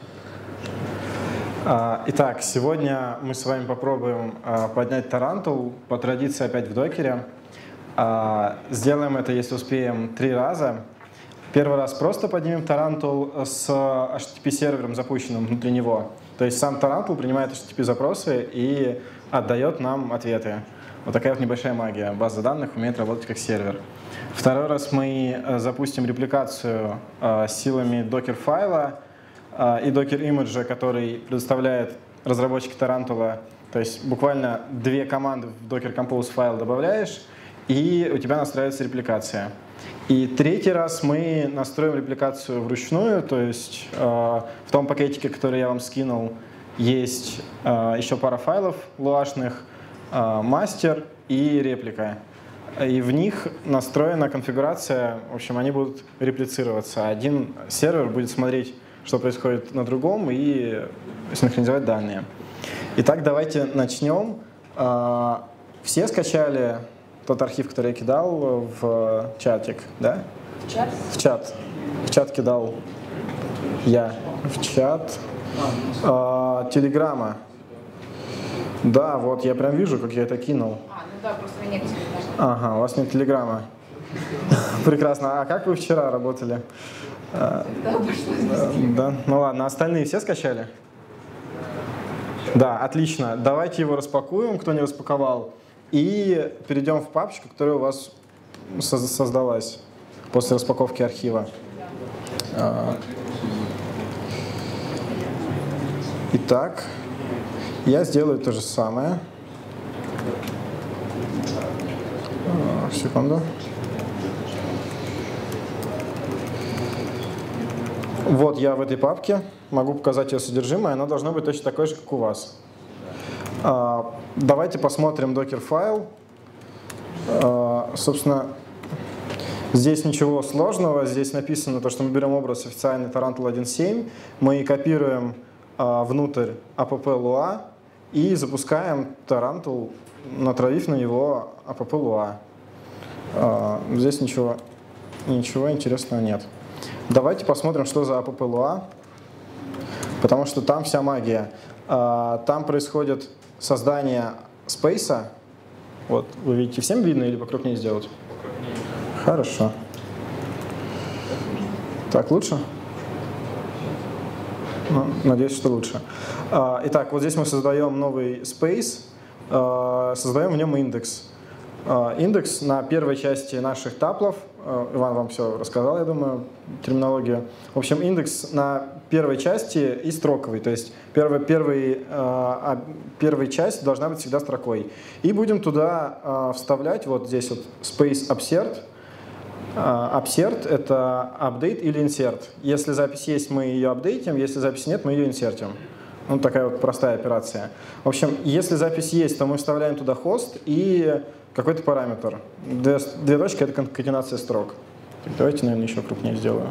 Итак, сегодня мы с вами попробуем поднять Tarantul, по традиции опять в докере. Сделаем это, если успеем, 3 раза. Первый раз просто поднимем Tarantul с HTTP-сервером, запущенным внутри него. То есть сам Tarantul принимает HTTP-запросы и отдает нам ответы. Вот такая вот небольшая магия. База данных умеет работать как сервер. Второй раз мы запустим репликацию силами докер-файла и докер-имиджа, который предоставляет разработчик Tarantul. То есть буквально 2 команды в Docker Compose файл добавляешь, и у тебя настраивается репликация. И третий раз мы настроим репликацию вручную, то есть в том пакетике, который я вам скинул, есть еще пара файлов луашных, мастер и реплика. и в них настроена конфигурация, в общем, они будут реплицироваться. Один сервер будет смотреть, что происходит на другом, и синхронизовать данные. Итак, давайте начнем. Все скачали тот архив, который я кидал в чатик, да? В чат? В чат. В чат кидал я. В чат. Телеграма. Да, вот я прям вижу, как я это кинул. Ну да, просто меня нет телеграма. Ага, у вас нет телеграма. Прекрасно. А как вы вчера работали? Да, обошлось. Да, ну ладно, остальные все скачали? Да, отлично. Давайте его распакуем, кто не распаковал, и перейдем в папочку, которая у вас создалась после распаковки архива. Итак, я сделаю то же самое. Секунду. Вот я в этой папке, могу показать ее содержимое, она должна быть точно такой же, как у вас. Давайте посмотрим докер-файл. Собственно, здесь ничего сложного, здесь написано то, что мы берем образ официальный Tarantul 1.7, мы копируем внутрь app.lua и запускаем Tarantul, натравив на него app.lua. Здесь ничего интересного нет. Давайте посмотрим, что за app.lua, потому что там вся магия. Там происходит создание спейса. Вот, вы видите, всем видно или покрупнее сделать? Хорошо. Так, лучше? Ну, надеюсь, что лучше. Итак, вот здесь мы создаем новый space, создаем в нем индекс. Индекс на первой части наших таплов. Иван вам все рассказал, я думаю, терминологию. В общем, индекс на первой части и строковый. То есть первая часть должна быть всегда строкой. И будем туда вставлять вот здесь вот space upsert. Upsert — это update или insert. Если запись есть, мы ее апдейтим, если записи нет, мы ее инсертим. Ну, такая вот простая операция. В общем, если запись есть, то мы вставляем туда хост и какой-то параметр. Две точки — это конкатенация строк. Так, давайте, наверное, еще крупнее сделаю.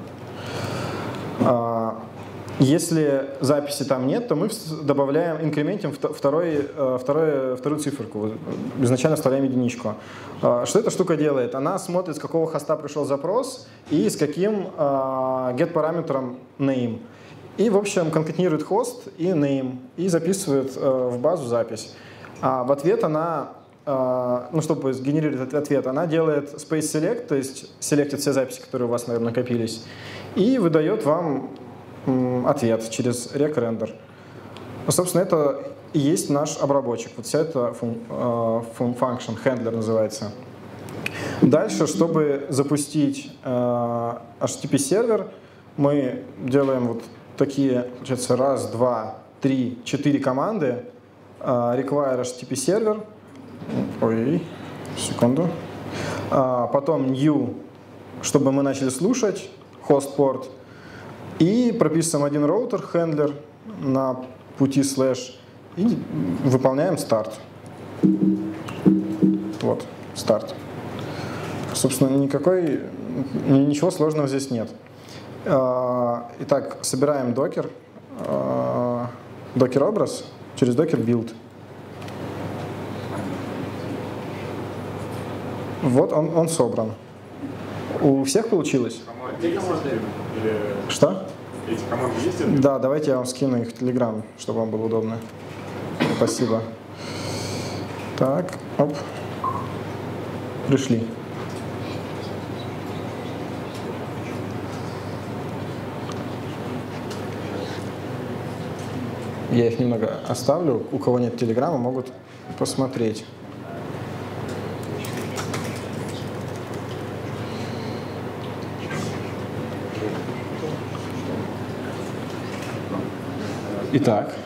Если записи там нет, то мы добавляем, инкрементим вторую циферку. Изначально вставляем единичку. Что эта штука делает? Она смотрит, с какого хоста пришел запрос и с каким get-параметром name. И, в общем, конкатинирует хост и name и записывает в базу запись. А в ответ она, ну, чтобы сгенерировать этот ответ, она делает space select, то есть селектит все записи, которые у вас, наверное, накопились, и выдает вам ответ через rec-render. Собственно, это и есть наш обработчик. Вот вся эта function, handler называется. Дальше, чтобы запустить HTTP-сервер, мы делаем вот такие, получается, 1, 2, 3, 4 команды. Require HTTP-сервер. Ой, секунду. Потом new, чтобы мы начали слушать, host-порт. И прописываем один роутер, хендлер на пути слэш, и выполняем старт. Вот, старт. Собственно, ничего сложного здесь нет. Итак, собираем докер, докер-образ через докер-билд. Вот он собран. У всех получилось? Что? Эти команды есть? Да, давайте я вам скину их в Telegram, чтобы вам было удобно. Спасибо. Так, оп. Пришли. Я их немного оставлю. У кого нет Телеграма, могут посмотреть. Итак,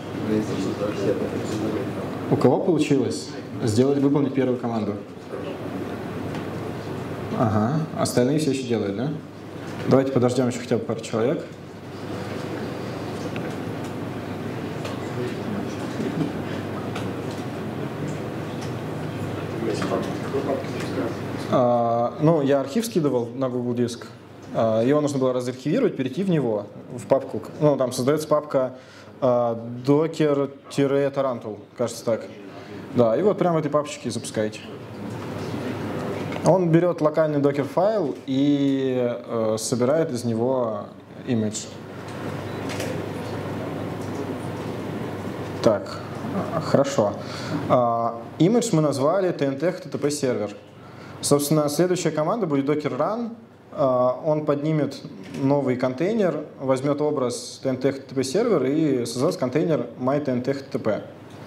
у кого получилось выполнить первую команду? Ага, остальные все еще делают, да? Давайте подождем еще хотя бы пару человек. Ну, я архив скидывал на Google Диск. Его нужно было разархивировать, перейти в него, в папку. Ну, там создается папка docker-tarantul, кажется так. Да, и вот прямо в этой папочке запускаете. Он берет локальный докер-файл и собирает из него image. Так, хорошо. Image мы назвали tntech-ttp сервер. Собственно, следующая команда будет docker run. Он поднимет новый контейнер, возьмет образ tntech-ttp сервер и создаст контейнер mytntech-ttp.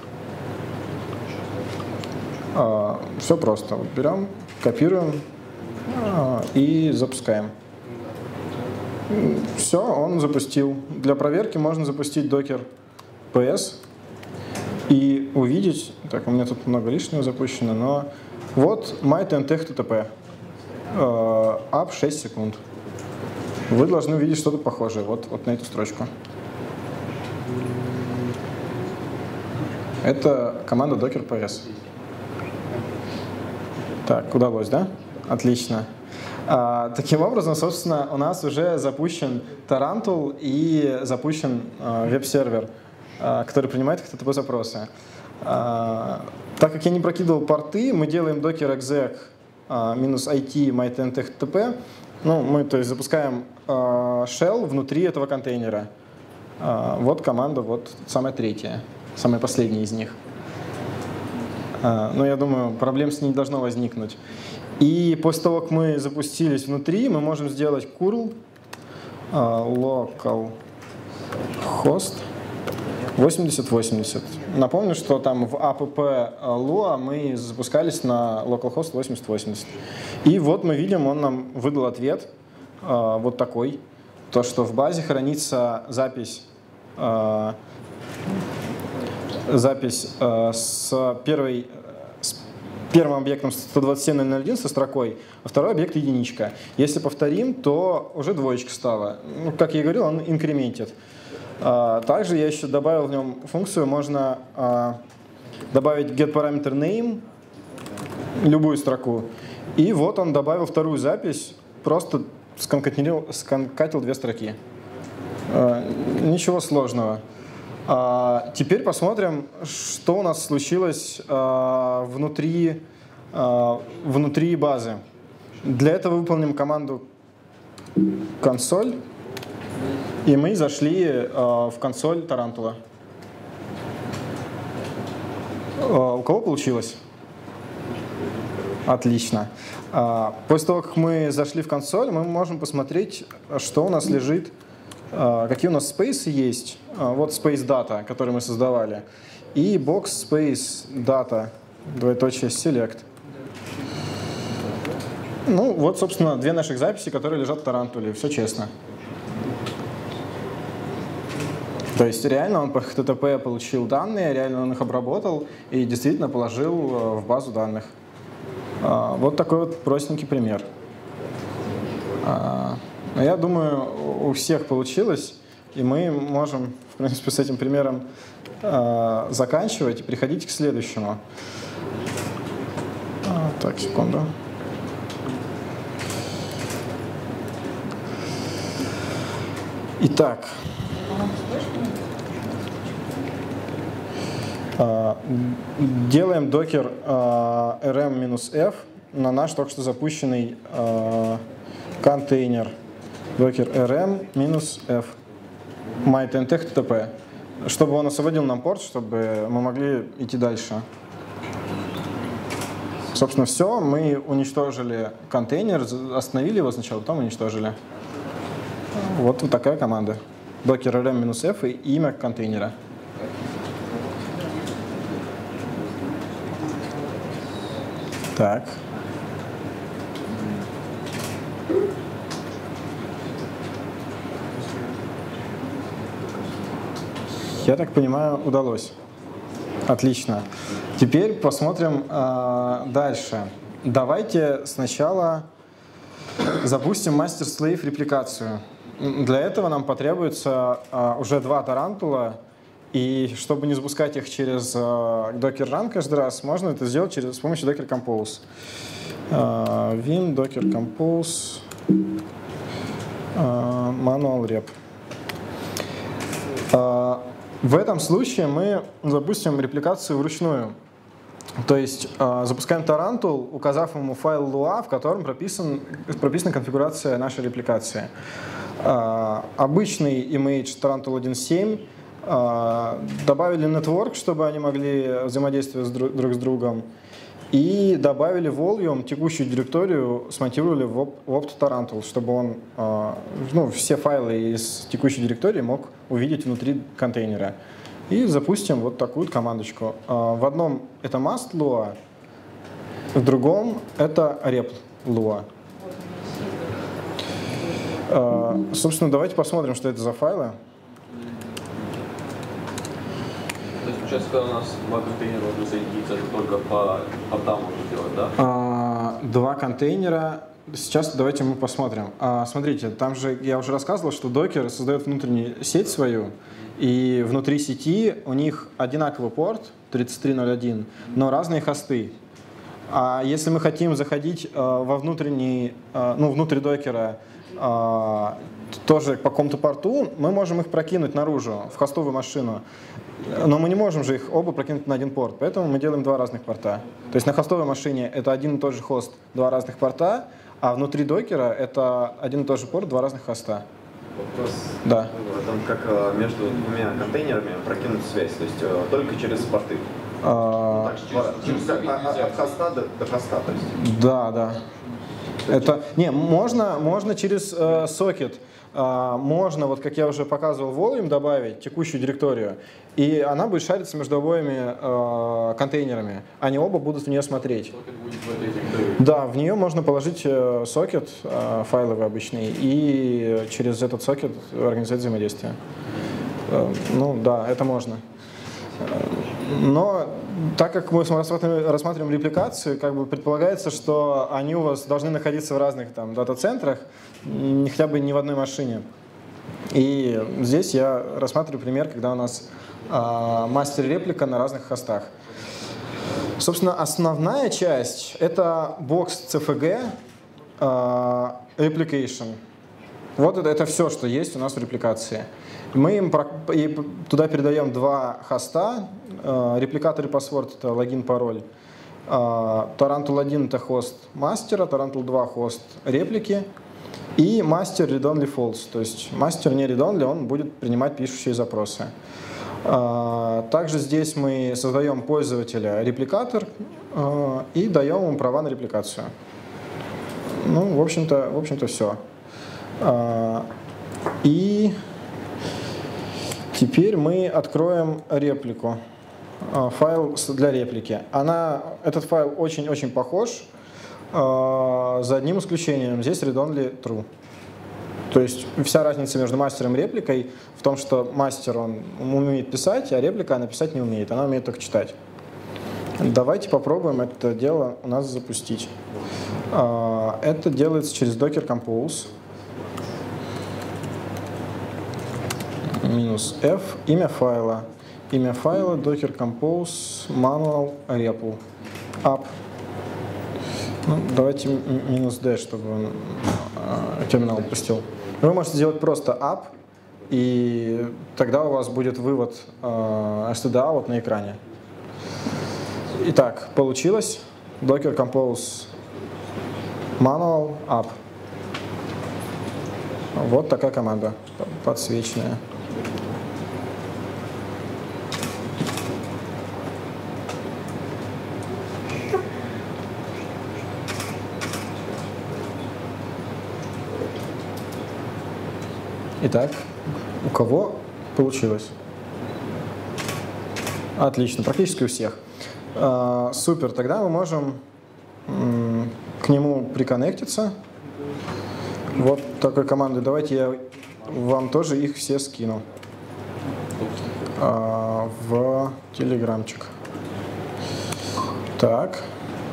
Все просто. Вот берем, копируем и запускаем. Все, он запустил. Для проверки можно запустить docker ps и увидеть, так, у меня тут много лишнего запущено, но вот mytntech-ttp. Up 6 секунд. Вы должны увидеть что-то похожее вот на эту строчку. Это команда docker ps. Так, удалось, да? Отлично. Таким образом, собственно, у нас уже запущен Tarantul и запущен веб-сервер, который принимает HTTP запросы. Так как я не прокидывал порты, мы делаем docker exec -it mytntech-ttp. Ну, мы, то есть, запускаем shell внутри этого контейнера. Вот команда, вот самая третья, самая последняя из них. Но я думаю, проблем с ней не должно возникнуть. И после того, как мы запустились внутри, мы можем сделать curl localhost 8080. Напомню, что там в app.lua мы запускались на localhost 8080. И вот мы видим, он нам выдал ответ вот такой. То, что в базе хранится запись с первым объектом 127.0.0.1 со строкой, а второй объект единичка. Если повторим, то уже двоечка стала. Ну, как я и говорил, он инкрементит. Также я еще добавил в нем функцию, можно добавить getParameter_name, любую строку. И вот он добавил вторую запись, просто сконкатил две строки. Ничего сложного. Теперь посмотрим, что у нас случилось внутри базы. Для этого выполним команду console, и мы зашли в консоль Tarantul. У кого получилось? Отлично. После того, как мы зашли в консоль, мы можем посмотреть, что у нас лежит, какие у нас спейсы есть. Вот space data, который мы создавали, и box space data, select. Ну, вот, собственно, две наших записи, которые лежат в Tarantul. Все честно. То есть реально он по HTTP получил данные, реально он их обработал и действительно положил в базу данных. Вот такой вот простенький пример. Я думаю, у всех получилось, и мы можем, в принципе, с этим примером заканчивать и переходить к следующему. Так, секунду. Итак. Делаем docker rm-f на наш только что запущенный контейнер docker rm-f mytntech-ttp, чтобы он освободил нам порт, чтобы мы могли идти дальше. Собственно, все. Мы уничтожили контейнер, остановили его сначала, потом уничтожили. Вот такая команда. Docker rm-f и имя контейнера. Так. Я так понимаю, удалось. Отлично. Теперь посмотрим дальше. Давайте сначала запустим master-slave репликацию. Для этого нам потребуется уже два Тарантула И чтобы не запускать их через Docker Run каждый раз, можно это сделать с помощью Docker Compose. Vim Docker Compose manual rep. В этом случае мы запустим репликацию вручную. То есть запускаем Tarantul, указав ему файл Lua, в котором прописана конфигурация нашей репликации. Обычный image Tarantul 1.7, добавили network, чтобы они могли взаимодействовать друг с другом, и добавили volume, текущую директорию, смонтировали в opt Tarantul, чтобы он все файлы из текущей директории мог увидеть внутри контейнера. И запустим вот такую командочку. В одном это must Lua, в другом это rep Lua. Собственно, давайте посмотрим, что это за файлы. То есть, получается, когда у нас два контейнера можно соединиться, это только по портам можно делать, да? Два контейнера. Сейчас давайте мы посмотрим. Смотрите, там же я уже рассказывал, что Docker создает внутреннюю сеть свою, и внутри сети у них одинаковый порт 3301, но разные хосты. А если мы хотим заходить внутрь докера тоже по какому-то порту, мы можем их прокинуть наружу, в хостовую машину. Но мы не можем же их оба прокинуть на один порт, поэтому мы делаем два разных порта. То есть на хостовой машине это один и тот же хост, два разных порта, а внутри докера это один и тот же порт, два разных хоста. Вопрос. Да. Там как между двумя контейнерами прокинуть связь, то есть только через порты. От хоста до хоста, то есть. Да. Можно через сокет. Можно, вот как я уже показывал, volume добавить, текущую директорию, и она будет шариться между обоими контейнерами. Они оба будут в нее смотреть. Да, в нее можно положить сокет файловый обычный и через этот сокет организовать взаимодействие. Да, это можно. Но так как мы рассматриваем репликацию, предполагается, что они у вас должны находиться в разных дата-центрах, хотя бы не в одной машине. И здесь я рассматриваю пример, когда у нас мастер-реплика на разных хостах. Собственно, основная часть — это бокс CFG Replication. Вот это все, что есть у нас в репликации. Мы им туда передаем два хоста. Репликатор и паспорт — это логин, пароль. Tarantul 1 — это хост мастера, Tarantul 2 — хост реплики. И мастер read-only false, то есть мастер не read-only, он будет принимать пишущие запросы. Также здесь мы создаем пользователя репликатор и даем ему права на репликацию. В общем-то все. И теперь мы откроем реплику, файл для реплики. Этот файл очень-очень похож, за одним исключением. Здесь read-only true. То есть вся разница между мастером и репликой в том, что мастер он умеет писать, а реплика она писать не умеет, она умеет только читать. Давайте попробуем это дело у нас запустить. Это делается через Docker Compose. -f, имя файла. Имя файла Docker Compose manual REPL. App. Давайте -d, чтобы он терминал пустил. Вы можете сделать просто app, и тогда у вас будет вывод std-out на экране. Итак, получилось. Docker Compose manual app. Вот такая команда, подсвеченная. Итак, у кого получилось? Отлично, практически у всех. Супер, тогда мы можем к нему приконнектиться. Вот такой командой. Давайте я вам тоже их все скину в телеграмчик. Так.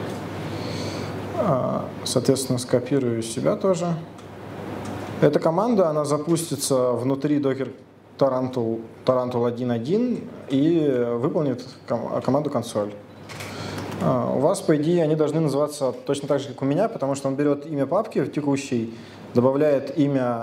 Соответственно, скопирую себя тоже. Эта команда, она запустится внутри Docker Tarantul 1.1 и выполнит команду console. У вас, по идее, они должны называться точно так же, как у меня, потому что он берет имя папки текущей, добавляет имя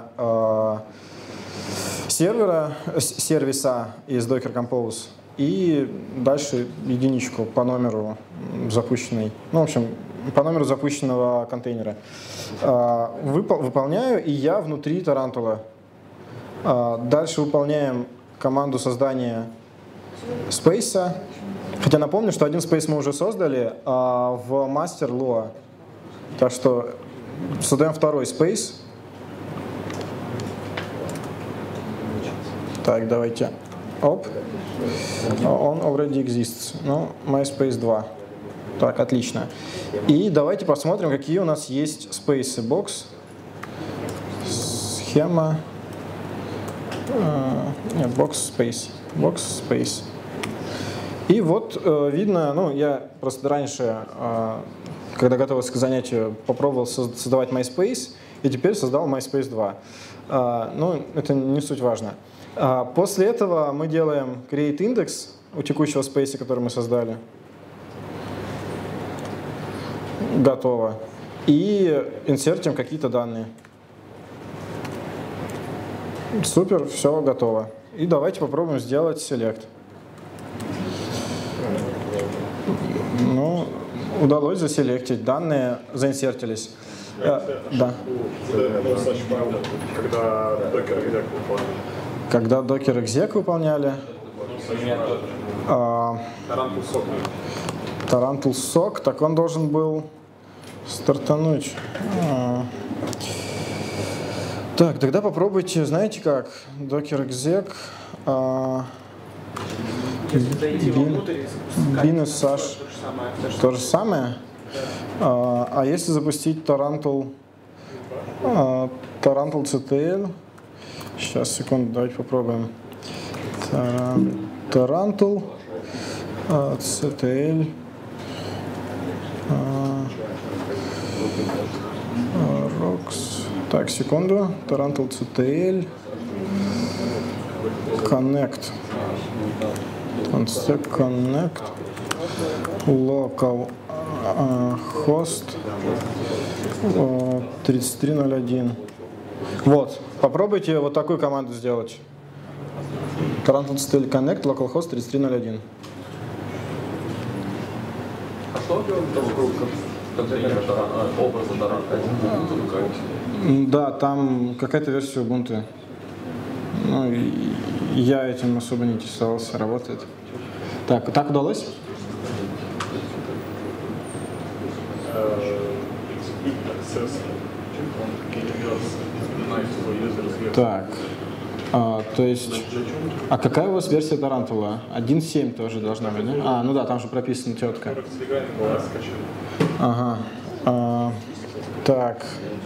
сервиса из Docker Compose и дальше единичку по номеру запущенной, ну, в общем, по номеру запущенного контейнера. Выполняю, и я внутри Тарантула. Дальше выполняем команду создания спейса. Хотя напомню, что один спейс мы уже создали в master Lua. Так что создаем второй спейс. Так, давайте. Оп. Он already exists. Ну, MySpace 2. Так, отлично. И давайте посмотрим, какие у нас есть спейсы. Бокс, схема. Нет, бокс спейс. Бокс спейс. И вот видно, ну, я просто раньше, когда готовился к занятию, попробовал создавать MySpace, и теперь создал MySpace 2. Ну, это не суть важно. После этого мы делаем create index у текущего спейса, который мы создали. Готово. И инсертим какие-то данные. Супер, все готово. И давайте попробуем сделать select. Ну, удалось заселектить, данные заинсертились. Да. Когда Docker exec выполняли. Tarantul SOC, так он должен был стартануть. Так, тогда попробуйте, знаете как, Docker exec, bin SH, то же самое. А если запустить Tarantul CTL, сейчас, секунду, давайте попробуем. Tarantul CTL Rocks. Так, секунду. Tarantul CTL Connect. Connect Local Host 3301. Вот. Попробуйте вот такую команду сделать. Tarantul CTL Connect Localhost 3301. А что делать образа Tarantul? Да, там какая-то версия Ubuntu. Ну, я этим особо не интересовался, работает. Так, так удалось? Так, то есть, а какая у вас версия Тарантула? 1.7 тоже должна быть, да? Ну да, там же прописана тетка. Ага. Так.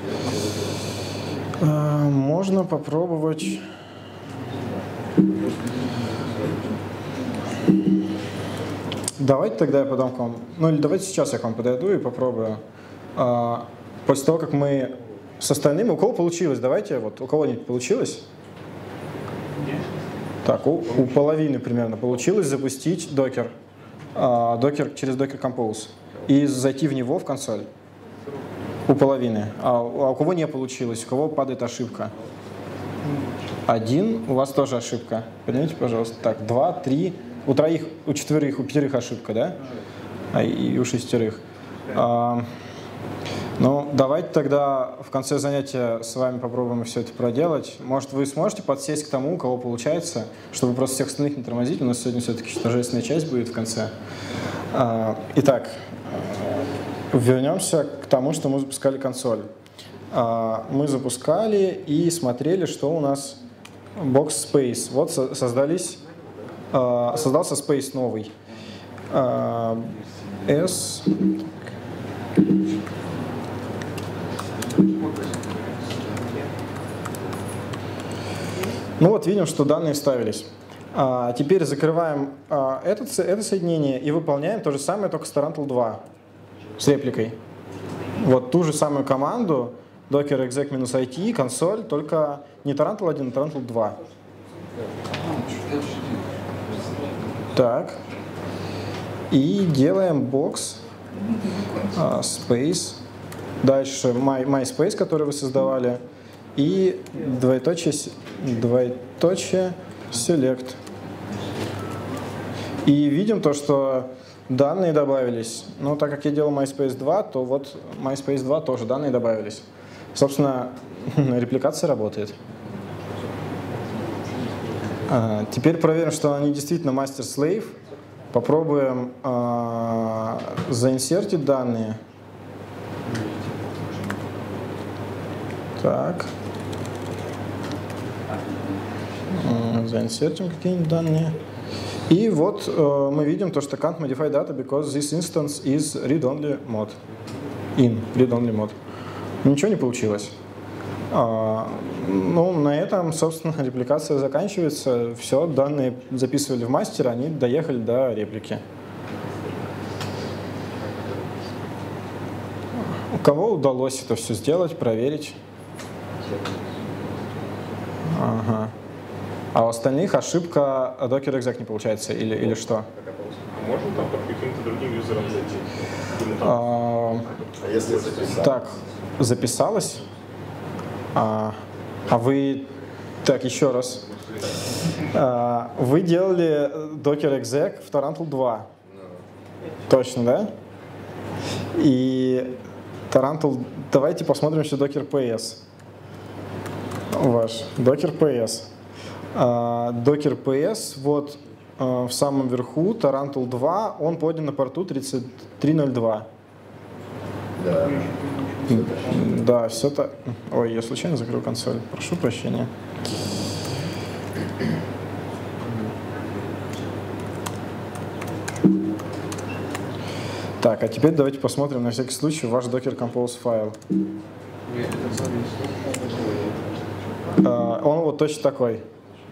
Можно попробовать. Давайте тогда я подам к вам. Ну или давайте сейчас я к вам подойду и попробую. После того, как мы с остальными, у кого получилось, давайте, вот у кого-нибудь получилось? Так, у половины примерно получилось запустить Docker через Docker Compose и зайти в него в консоль. У половины. А у кого не получилось, у кого падает ошибка? Один, у вас тоже ошибка. Поднимите, пожалуйста. Так, 2, 3, у троих, у четверых, у пятерых ошибка, да? И у шестерых. Ну, давайте тогда в конце занятия с вами попробуем все это проделать. Может, вы сможете подсесть к тому, у кого получается, чтобы просто всех остальных не тормозить. У нас сегодня все-таки торжественная часть будет в конце. Итак, вернемся к тому, что мы запускали консоль. Мы запускали и смотрели, что у нас box space. Вот создался space новый. S. Ну вот видим, что данные вставились. Теперь закрываем это соединение и выполняем то же самое, только с Tarantul 2, с репликой. Вот ту же самую команду docker exec -it, консоль, только не Tarantul 1, а Tarantul 2. Так. И делаем бокс space. Дальше MySpace, который вы создавали. И двоеточие select. И видим то, что данные добавились. Но так как я делал MySpace 2, то вот MySpace 2 тоже данные добавились. Собственно, репликация работает. Теперь проверим, что они действительно master-slave. Попробуем заинсертить данные. Так. Заинсертим какие-нибудь данные. И вот мы видим то, что can't modify data because this instance is read-only mode. In read-only mode. Ничего не получилось. Ну, на этом, собственно, репликация заканчивается. Все, данные записывали в мастер, они доехали до реплики. У кого удалось это все сделать, проверить? Ага. А у остальных ошибка Docker exec не получается или что? А можно там под каким-то другим юзером зайти? Если записалось? Так, записалось. А вы... Так, еще раз. Вы делали Docker exec в Tarantul 2. Точно, да? И Tarantul... Давайте посмотрим еще Docker PS. Ваш Docker PS. Docker PS, вот в самом верху, Tarantul 2, он подан на порту 3302. Да. Да, все это... Ой, я случайно закрыл консоль. Прошу прощения. Так, а теперь давайте посмотрим на всякий случай ваш Docker Compose файл. Он вот точно такой.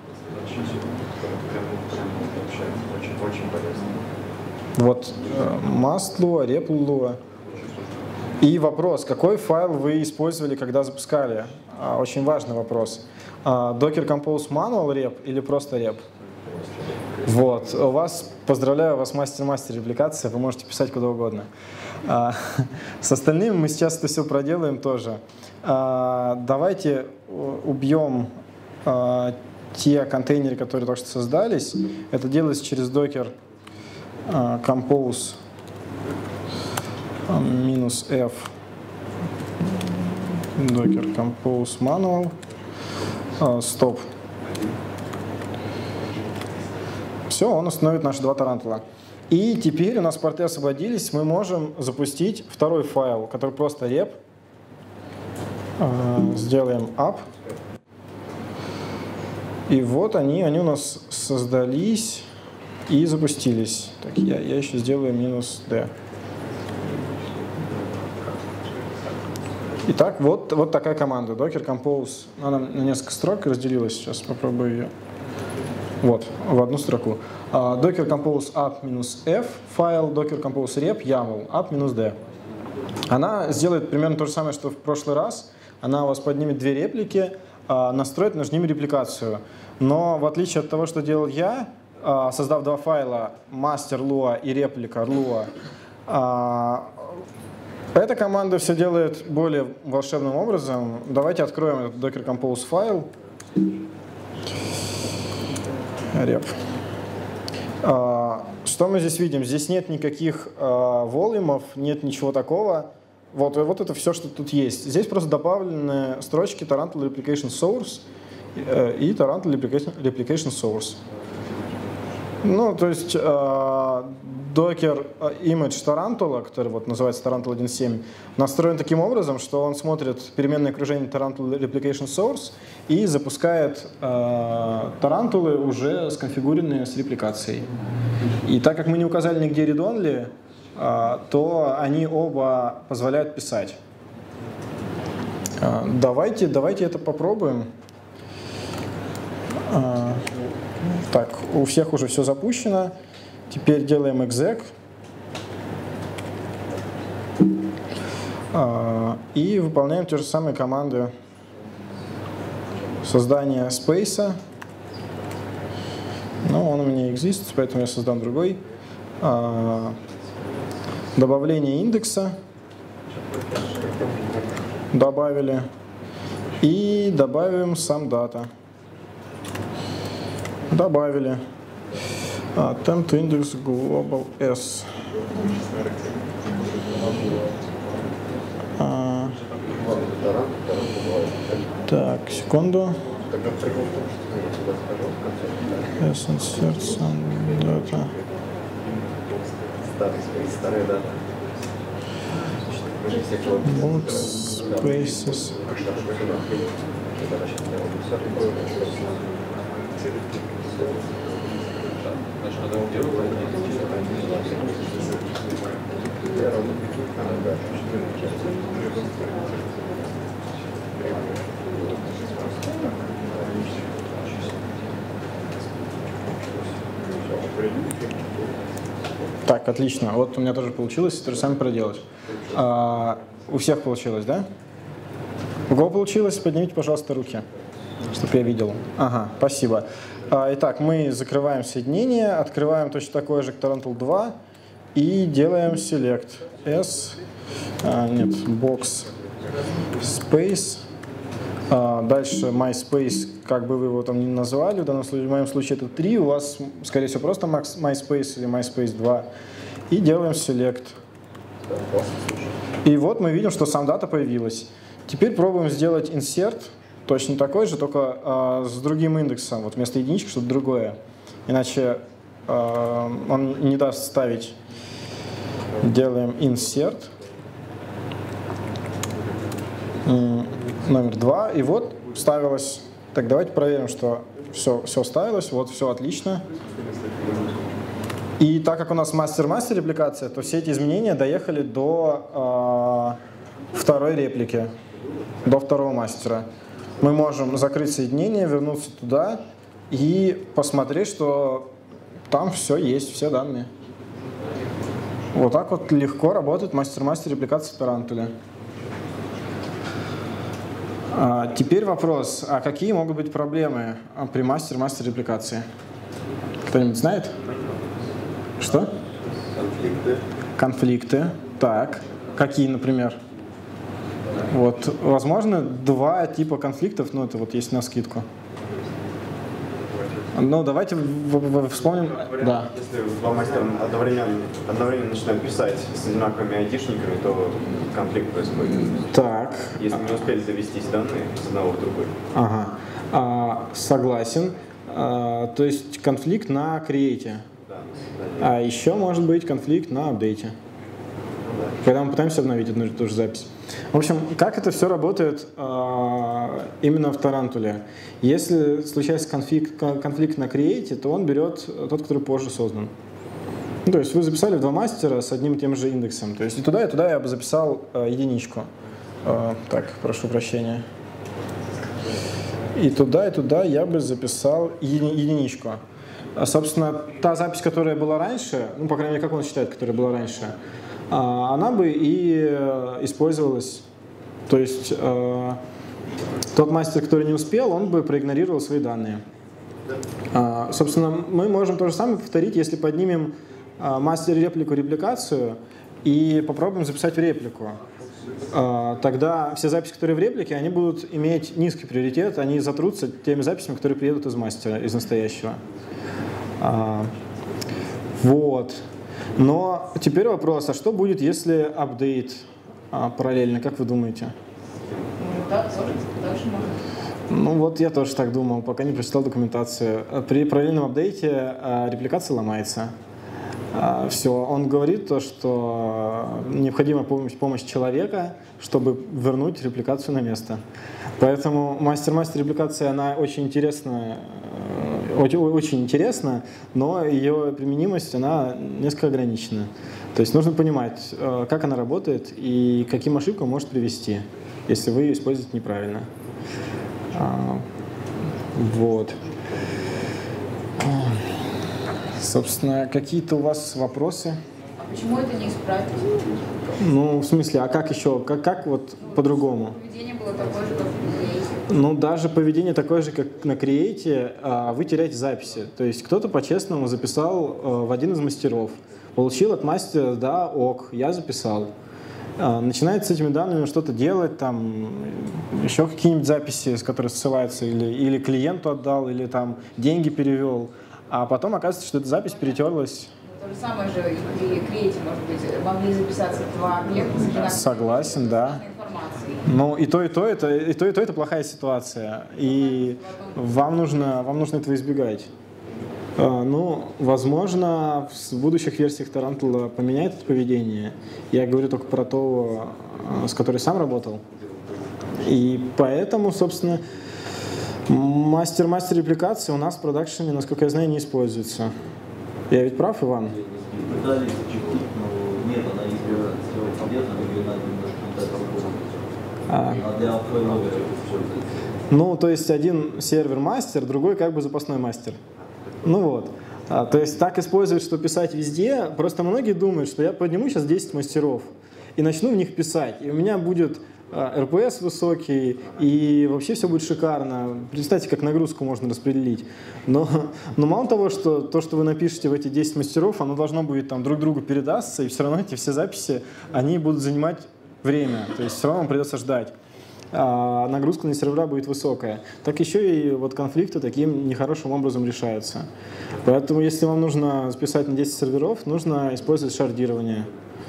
Вот mast.lua, rep.lua. И вопрос, какой файл вы использовали, когда запускали? Очень важный вопрос. Docker Compose Manual rep или просто rep? Вот, у вас, поздравляю, у вас мастер-мастер репликация, вы можете писать куда угодно. С остальными мы сейчас это все проделаем тоже. Давайте убьем те контейнеры, которые только что создались. Это делается через Docker Compose -f Docker Compose Manual Stop. Все, он установит наши два тарантула. И теперь у нас порты освободились, мы можем запустить второй файл, который просто rep. Сделаем up. И вот они у нас создались и запустились. Так, я еще сделаю -d. Итак, вот такая команда. Docker Compose. Она на несколько строк разделилась. Сейчас попробую ее. Вот, в одну строку. Docker Compose up-f файл, Docker Compose rep YAML up-d. Она сделает примерно то же самое, что в прошлый раз. Она у вас поднимет две реплики, настроит между ними репликацию. Но в отличие от того, что делал я, создав два файла master.lua и replica.lua, эта команда все делает более волшебным образом. Давайте откроем этот Docker Compose файл. Rep. Что мы здесь видим? Здесь нет никаких волюмов, нет ничего такого. Вот это все, что тут есть. Здесь просто добавлены строчки Tarantul Replication Source и Tarantul Replication Source. Ну, то есть Docker Image Tarantula, который вот называется Tarantul 1.7, настроен таким образом, что он смотрит переменное окружение Tarantul Replication Source и запускает тарантулы, уже сконфигуренные с репликацией. И так как мы не указали нигде read-only, то они оба позволяют писать. Давайте это попробуем. Так, у всех уже все запущено. Теперь делаем exec. И выполняем те же самые команды создания спейса но он у меня exists, поэтому я создам другой. Добавление индекса. Добавили. И добавим сам дата. Добавили. Temp to index global s. Так, секунду. S insert some data. Старая дата. Boot spaces. Так, отлично. Вот у меня тоже получилось, то же самое проделать. У всех получилось, да? У кого получилось? Поднимите, пожалуйста, руки, чтобы я видел. Ага, спасибо. Итак, мы закрываем соединение, открываем точно такое же Tarantul 2 и делаем select s, нет, box space. Дальше MySpace, как бы вы его там ни назвали, в моем случае это 3, у вас, скорее всего, просто MySpace или MySpace 2. И делаем select. И вот мы видим, что сам дата появилась. Теперь пробуем сделать insert, точно такой же, только с другим индексом. Вот вместо единички что-то другое. Иначе он не даст ставить. Делаем insert. Номер 2, и вот вставилось. Так, давайте проверим, что все вставилось, вот все отлично. И так как у нас мастер-мастер репликация, то все эти изменения доехали до второй реплики, до второго мастера. Мы можем закрыть соединение, вернуться туда и посмотреть, что там все есть, все данные. Вот так вот легко работает мастер-мастер репликация в Тарантуле. Теперь вопрос, а какие могут быть проблемы при мастер-мастер репликации? Кто-нибудь знает? Что? Конфликты. Так. Какие, например? Вот, возможно, два типа конфликтов, ну это вот есть навскидку. Ну, давайте вспомним. Да. Если два мастера одновременно начинают писать с одинаковыми айдишниками, то конфликт происходит. Так. Если не успели завестись данные с одного в другой. Ага. Согласен. То есть конфликт на креате. Да. А еще может быть конфликт на апдейте. Когда мы пытаемся обновить одну и ту же запись. В общем, как это все работает именно в Тарантуле? Если случается конфликт на create, то он берет тот, который позже создан. Ну, то есть вы записали два мастера с одним и тем же индексом. То есть и туда я бы записал единичку. Так, прошу прощения. И туда я бы записал единичку. Собственно, та запись, которая была раньше, ну, по крайней мере, как он считает, которая была раньше, она бы и использовалась. То есть тот мастер, который не успел, он бы проигнорировал свои данные. Собственно, мы можем то же самое повторить, если поднимем мастер-реплику репликацию и попробуем записать в реплику. Тогда все записи, которые в реплике, они будут иметь низкий приоритет, они затрутся теми записями, которые приедут из мастера, из настоящего. Вот. Но теперь вопрос, а что будет, если апдейт параллельно, как вы думаете? Да, тоже можно. Ну вот я тоже так думал, пока не прочитал документацию. При параллельном апдейте репликация ломается. Все, он говорит то, что необходима помощь человека, чтобы вернуть репликацию на место. Поэтому мастер-мастер репликация, она очень интересная, но ее применимость, она несколько ограничена. То есть нужно понимать, как она работает и к каким ошибкам может привести, если вы ее используете неправильно. Вот. Собственно, какие-то у вас вопросы? Почему это не исправить? Ну, в смысле, а как еще? Как вот по-другому? Поведение было такое же, как в Create. Ну, даже поведение такое же, как на Create, а вы теряете записи. То есть кто-то по-честному записал в один из мастеров. Получил от мастера, да, ок, я записал. Начинает с этими данными что-то делать, там, еще какие-нибудь записи, с которыми ссылаются, или клиенту отдал, или там деньги перевел. А потом оказывается, что эта запись перетерлась. То же самое же и при Create, может быть, могли записаться два объекта с одинаковой Согласен, да. информацией. Ну, и то это плохая ситуация. И вам нужно этого избегать. Ну, возможно, в будущих версиях Тарантула поменяет это поведение. Я говорю только про то, с которой сам работал. И поэтому, собственно, мастер репликации у нас в продакшене, насколько я знаю, не используется. Я ведь прав, Иван? Ну, то есть один сервер мастер, другой как бы запасной мастер. Ну вот. То есть так использовать, что писать везде. Просто многие думают, что я подниму сейчас 10 мастеров и начну в них писать. И у меня будет РПС высокий, и вообще все будет шикарно. Представьте, как нагрузку можно распределить. Но мало того, что то, что вы напишете в эти 10 мастеров, оно должно будет там друг другу передастся, и все равно эти все записи, они будут занимать время. То есть все равно вам придется ждать. А нагрузка на сервера будет высокая. Так еще и вот конфликты таким нехорошим образом решаются. Поэтому, если вам нужно списать на 10 серверов, нужно использовать шардирование.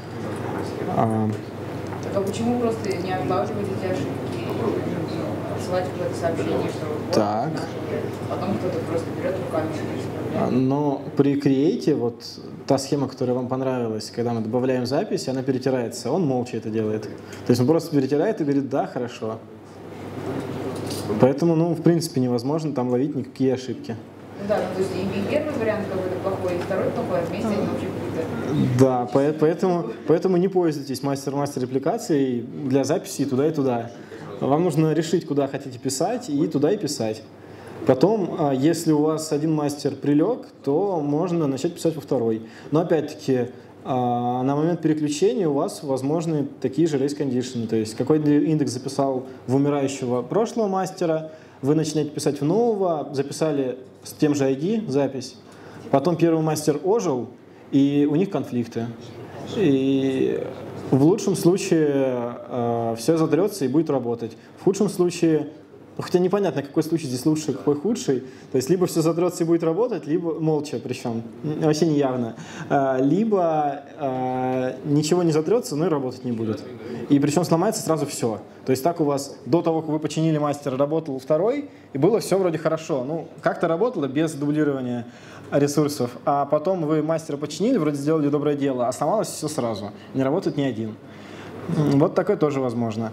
А почему просто не отлавливать эти ошибки и отсылать какое-то сообщение, что вот так. Потом кто-то просто берет руками и исправляет? Но при Create вот та схема, которая вам понравилась, когда мы добавляем запись, она перетирается, он молча это делает. То есть он просто перетирает и говорит: да, хорошо. Поэтому, ну, в принципе, невозможно там ловить никакие ошибки. Да, ну, то есть и первый вариант какой-то плохой, и второй плохой, а вместе они вообще какие-то... Да, поэтому не пользуйтесь мастер репликацией для записи и туда. Вам нужно решить, куда хотите писать, и туда и писать. Потом, если у вас один мастер прилег, то можно начать писать во второй. Но опять-таки, на момент переключения у вас возможны такие же race-кондишны. То есть какой индекс записал в умирающего прошлого мастера, вы начинаете писать в нового, записали с тем же ID запись, потом первый мастер ожил, и у них конфликты. И в лучшем случае все затрется и будет работать. В худшем случае, хотя непонятно, какой случай здесь лучший, какой худший, то есть либо все затрется и будет работать, либо молча, причем вообще не явно, либо ничего не затрется, но и работать не будет. И причем сломается сразу все. То есть так у вас до того, как вы починили мастера, работал второй, и было все вроде хорошо. Ну, как-то работало без дублирования ресурсов, а потом вы мастера починили, вроде сделали доброе дело, а сломалось все сразу. Не работает ни один. Вот такое тоже возможно.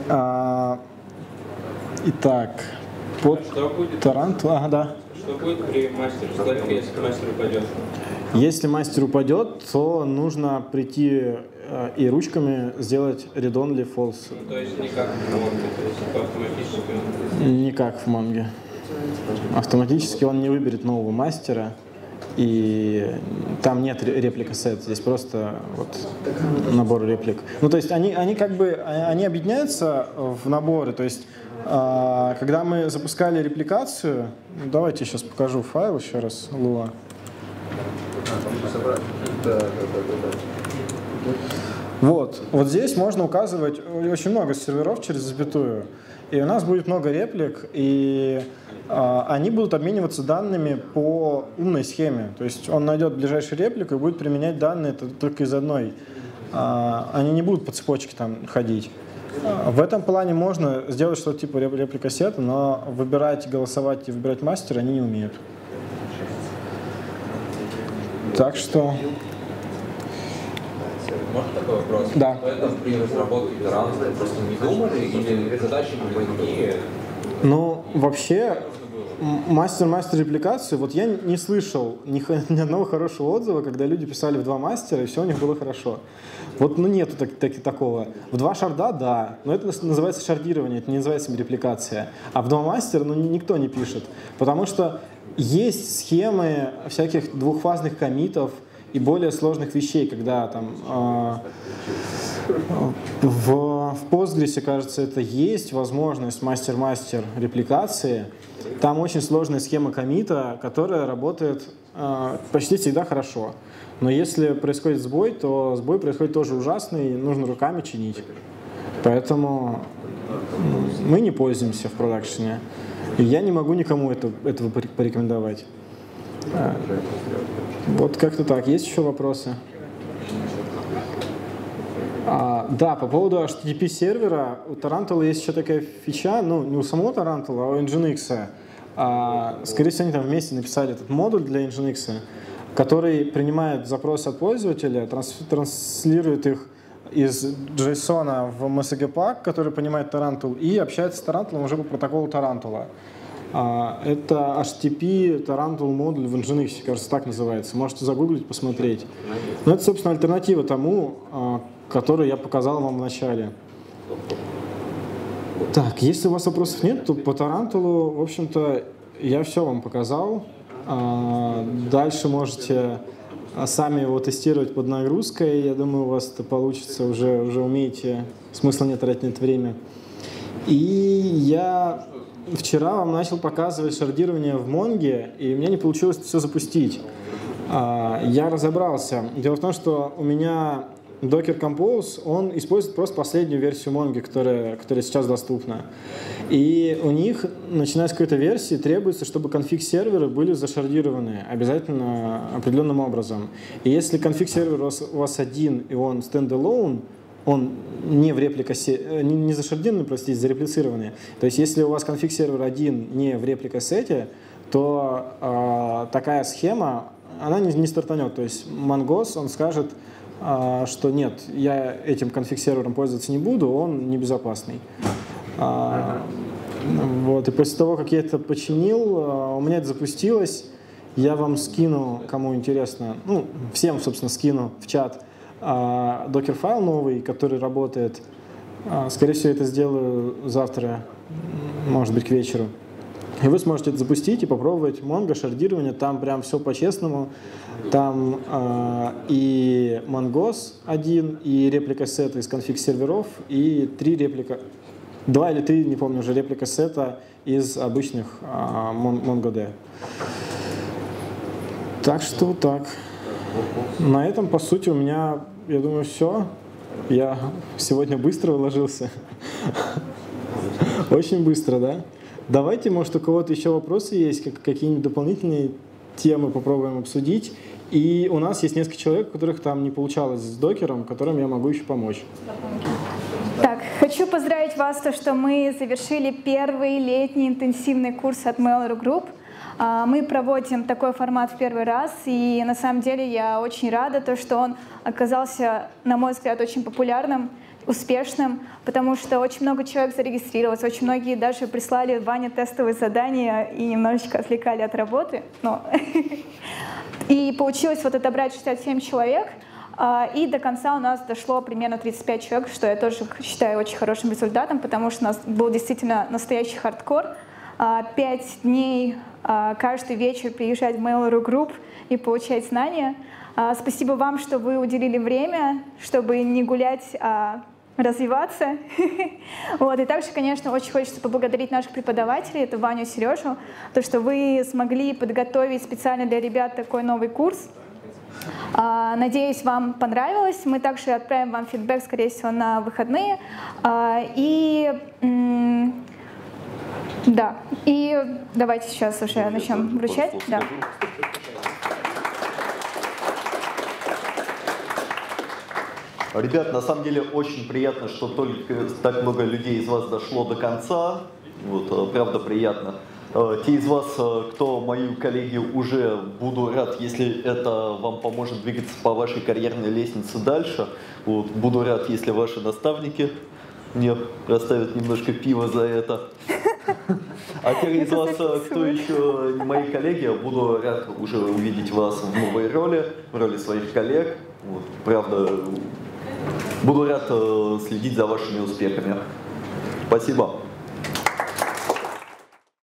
Итак, под Тарантула, да. Что будет при мастере, если мастер упадет? Если мастер упадет, то нужно прийти и ручками сделать read-only false. Ну, то есть никак в Монге, то есть по автоматически? Никак в Монге. Автоматически он не выберет нового мастера, и там нет реплика сет, здесь просто вот набор реплик. Ну, то есть они как бы они объединяются в наборы, то есть когда мы запускали репликацию, давайте я сейчас покажу файл еще раз, Луа. Вот здесь можно указывать очень много серверов через запятую, и у нас будет много реплик, и они будут обмениваться данными по умной схеме. То есть он найдет ближайшую реплику и будет применять данные только из одной. Они не будут по цепочке там ходить. В этом плане можно сделать что-то типа реплика сета, но выбирать, голосовать и выбирать мастера они не умеют. Так что... Можно такой вопрос? Да. Поэтому при разработке Таранта просто не думали или задачи были такие? Ну, вообще, мастер репликацию, вот я не слышал ни одного хорошего отзыва, когда люди писали в два мастера, и все у них было хорошо. Вот, ну, нету такого. В два шарда, да, но это называется шардирование, это не называется репликация. А в два мастера, ну, никто не пишет, потому что есть схемы всяких двухфазных коммитов, и более сложных вещей, когда там в Postgres, кажется, это есть возможность мастер-мастер репликации. Там очень сложная схема коммита, которая работает почти всегда хорошо. Но если происходит сбой, то сбой происходит тоже ужасный, нужно руками чинить. Поэтому мы не пользуемся в продакшене. И я не могу никому этого порекомендовать. Вот как-то так. Есть еще вопросы? Да, по поводу HTTP сервера, у Tarantul есть еще такая фича, ну не у самого Tarantul, а у Nginx. Скорее всего, они там вместе написали этот модуль для Nginx, который принимает запросы от пользователя, транслирует их из JSON в MSG-пак, который понимает Tarantul, и общается с Tarantul уже по протоколу Tarantul. Это HTTP Tarantul модуль в Nginx, кажется, так называется. Можете загуглить, посмотреть. Но это, собственно, альтернатива тому, который я показал вам в начале. Так, если у вас вопросов нет, то по Tarantul, в общем-то, я все вам показал. Дальше можете сами его тестировать под нагрузкой. Я думаю, у вас это получится, уже умеете. Смысла нет тратить время. И я вчера вам начал показывать шардирование в Монге, и у меня не получилось все запустить. Я разобрался. Дело в том, что у меня Docker Compose, он использует просто последнюю версию Mongo, которая сейчас доступна. И у них, начиная с какой-то версии, требуется, чтобы конфиг-серверы были зашардированы обязательно определенным образом. И если конфиг-сервер у вас один, и он standalone, он не зашардированный, простите, зареплицированный. То есть если у вас конфиг-сервер один не в реплика-сете, то такая схема, она не стартанет. То есть Mongoose, он скажет, что нет, я этим конфиг-сервером пользоваться не буду, он небезопасный. Вот. И после того, как я это починил, у меня это запустилось. Я вам скину, кому интересно, ну, всем, собственно, скину в чат докер-файл новый, который работает. Скорее всего, это сделаю завтра, может быть, к вечеру. И вы сможете это запустить и попробовать Mongo, шардирование. Там прям все по-честному. Там и Mongoose один, и реплика-сета из конфиг-серверов, и 2 или 3, не помню уже, реплика-сета из обычных MongoD. Так что так. На этом, по сути, у меня, я думаю, все. Я сегодня быстро уложился. Очень быстро, да? Давайте, может, у кого-то еще вопросы есть, какие-нибудь дополнительные темы попробуем обсудить. И у нас есть несколько человек, у которых там не получалось с докером, которым я могу еще помочь. Так, хочу поздравить вас, что мы завершили первый летний интенсивный курс от Mail.ru Group. Мы проводим такой формат в первый раз, и на самом деле я очень рада, что он оказался, на мой взгляд, очень популярным, успешным, потому что очень много человек зарегистрировалось, очень многие даже прислали Ване тестовые задания и немножечко отвлекали от работы. И получилось вот отобрать 67 человек, и до конца у нас дошло примерно 35 человек, что я тоже считаю очень хорошим результатом, потому что у нас был действительно настоящий хардкор. 5 дней каждый вечер приезжать в Mail.ru Group и получать знания. Спасибо вам, что вы уделили время, чтобы не гулять, а развиваться. Вот. И также, конечно, очень хочется поблагодарить наших преподавателей, это Ваню и Сережу, то, что вы смогли подготовить специально для ребят такой новый курс. Надеюсь, вам понравилось. Мы также отправим вам фидбэк, скорее всего, на выходные. Да, и давайте сейчас уже начнем вручать. Да. Ребят, на самом деле очень приятно, что только так много людей из вас дошло до конца. Вот, правда, приятно. Те из вас, кто мои коллеги, уже буду рад, если это вам поможет двигаться по вашей карьерной лестнице дальше. Вот, буду рад, если ваши наставники мне оставят немножко пива за это. А те из вас, кто еще не мои коллеги, буду рад уже увидеть вас в новой роли, в роли своих коллег. Вот, правда, буду рад следить за вашими успехами. Спасибо.